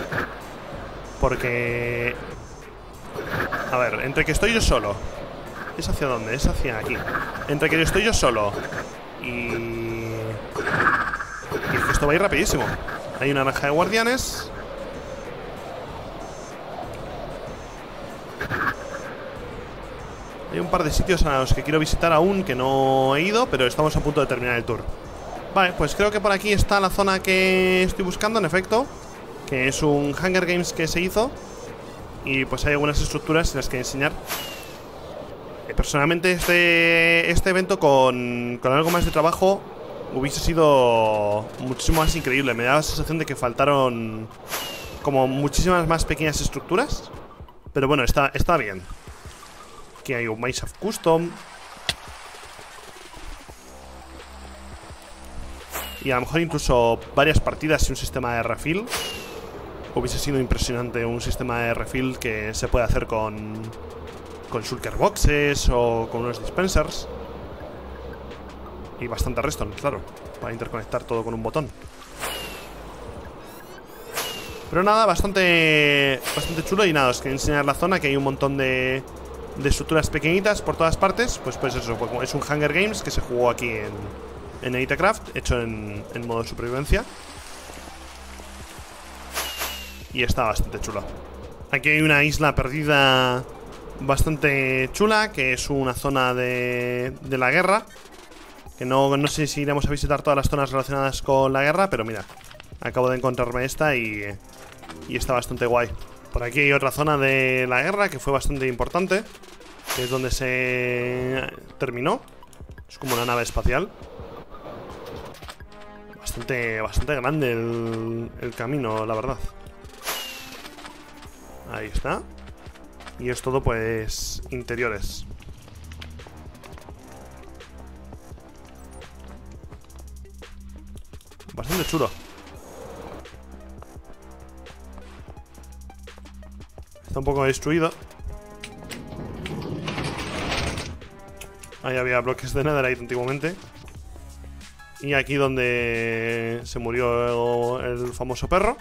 porque, a ver, entre que estoy yo solo ¿Es hacia dónde? Es hacia aquí. Entre que estoy yo solo y... y es que esto va a ir rapidísimo. Hay una granja de guardianes. Hay un par de sitios a los que quiero visitar aún, que no he ido, pero estamos a punto de terminar el tour. Vale, pues creo que por aquí está la zona que estoy buscando, en efecto, que es un Hunger Games que se hizo. Y pues hay algunas estructuras en las que enseñar. eh, Personalmente este, este evento con, con algo más de trabajo hubiese sido muchísimo más increíble. Me da la sensación de que faltaron como muchísimas más pequeñas estructuras. Pero bueno, está, está bien. Aquí hay un Mineshaft Custom. Y a lo mejor incluso varias partidas y un sistema de refill. Hubiese sido impresionante un sistema de refill que se puede hacer con Con shulker boxes o con unos dispensers. Y bastante redstone, claro, para interconectar todo con un botón. Pero nada, bastante Bastante chulo. Y nada, os quería enseñar la zona, que hay un montón de De estructuras pequeñitas por todas partes. Pues pues eso, es un Hunger Games que se jugó aquí en, en EliteCraft, hecho en, en modo supervivencia. Y está bastante chulo. Aquí hay una isla perdida bastante chula, que es una zona de, de la guerra. Que no, no sé si iremos a visitar todas las zonas relacionadas con la guerra, pero mira, acabo de encontrarme esta y, y está bastante guay. Por aquí hay otra zona de la guerra que fue bastante importante, que es donde se terminó. Es como una nave espacial. Bastante, bastante grande el, el camino, la verdad. Ahí está. Y es todo pues interiores. Bastante chulo. Está un poco destruido. Ahí había bloques de netherite antiguamente. Y aquí donde se murió el famoso perro.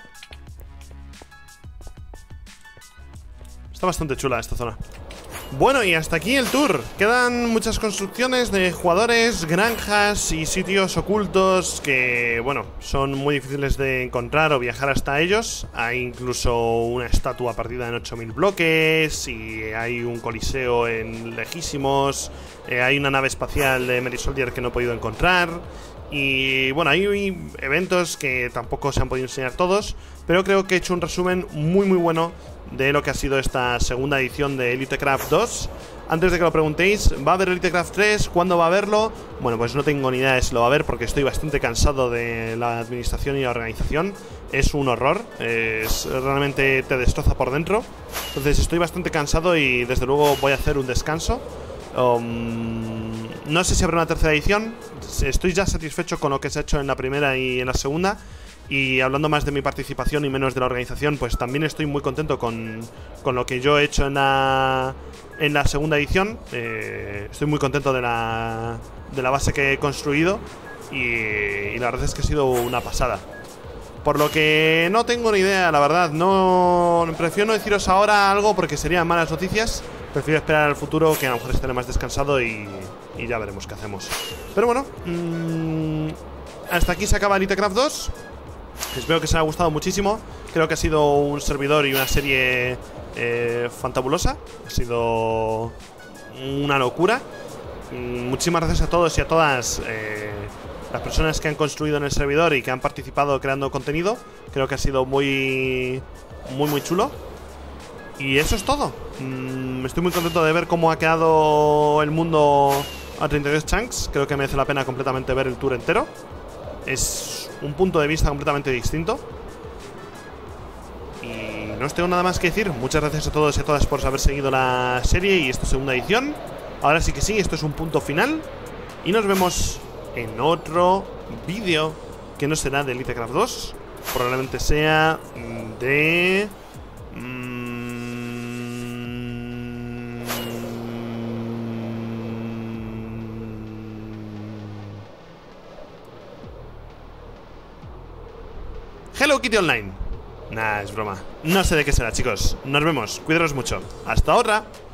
Está bastante chula esta zona. Bueno, y hasta aquí el tour. Quedan muchas construcciones de jugadores, granjas y sitios ocultos que, bueno, son muy difíciles de encontrar o viajar hasta ellos. Hay incluso una estatua perdida en ocho mil bloques. Y hay un coliseo en lejísimos. eh, Hay una nave espacial de Mary Soldier que no he podido encontrar. Y bueno, hay eventos que tampoco se han podido enseñar todos, pero creo que he hecho un resumen muy muy bueno de lo que ha sido esta segunda edición de EliteCraft dos. Antes de que lo preguntéis, ¿va a haber EliteCraft tres? ¿Cuándo va a haberlo? Bueno, pues no tengo ni idea de si lo va a haber, porque estoy bastante cansado de la administración y la organización. Es un horror, es, realmente te destroza por dentro. Entonces estoy bastante cansado y desde luego voy a hacer un descanso. Um, no sé si habrá una tercera edición. Estoy ya satisfecho con lo que se ha hecho en la primera y en la segunda. Y hablando más de mi participación y menos de la organización, pues también estoy muy contento con, con lo que yo he hecho en la, en la segunda edición. eh, Estoy muy contento de la, de la base que he construido. Y, y la verdad es que ha sido una pasada. Por lo que no tengo ni idea, la verdad. No, prefiero no deciros ahora algo porque serían malas noticias. Prefiero esperar al futuro, que a lo mejor estaré más descansado y, y ya veremos qué hacemos. Pero bueno, mmm, hasta aquí se acaba EliteCraft dos. Espero que os haya gustado muchísimo. Creo que ha sido un servidor y una serie eh, fantabulosa. Ha sido una locura. Muchísimas gracias a todos y a todas eh, las personas que han construido en el servidor y que han participado creando contenido. Creo que ha sido muy, muy, muy chulo. Y eso es todo. mm, Estoy muy contento de ver cómo ha quedado el mundo a treinta y dos chunks. Creo que merece la pena completamente ver el tour entero. Es un punto de vista completamente distinto. Y no os tengo nada más que decir. Muchas gracias a todos y a todas por haber seguido la serie y esta segunda edición. Ahora sí que sí, esto es un punto final. Y nos vemos en otro vídeo, que no será de EliteCraft dos. Probablemente sea de... Mmm, Hello Kitty Online. Nah, es broma. No sé de qué será, chicos. Nos vemos. Cuidaros mucho. Hasta ahora.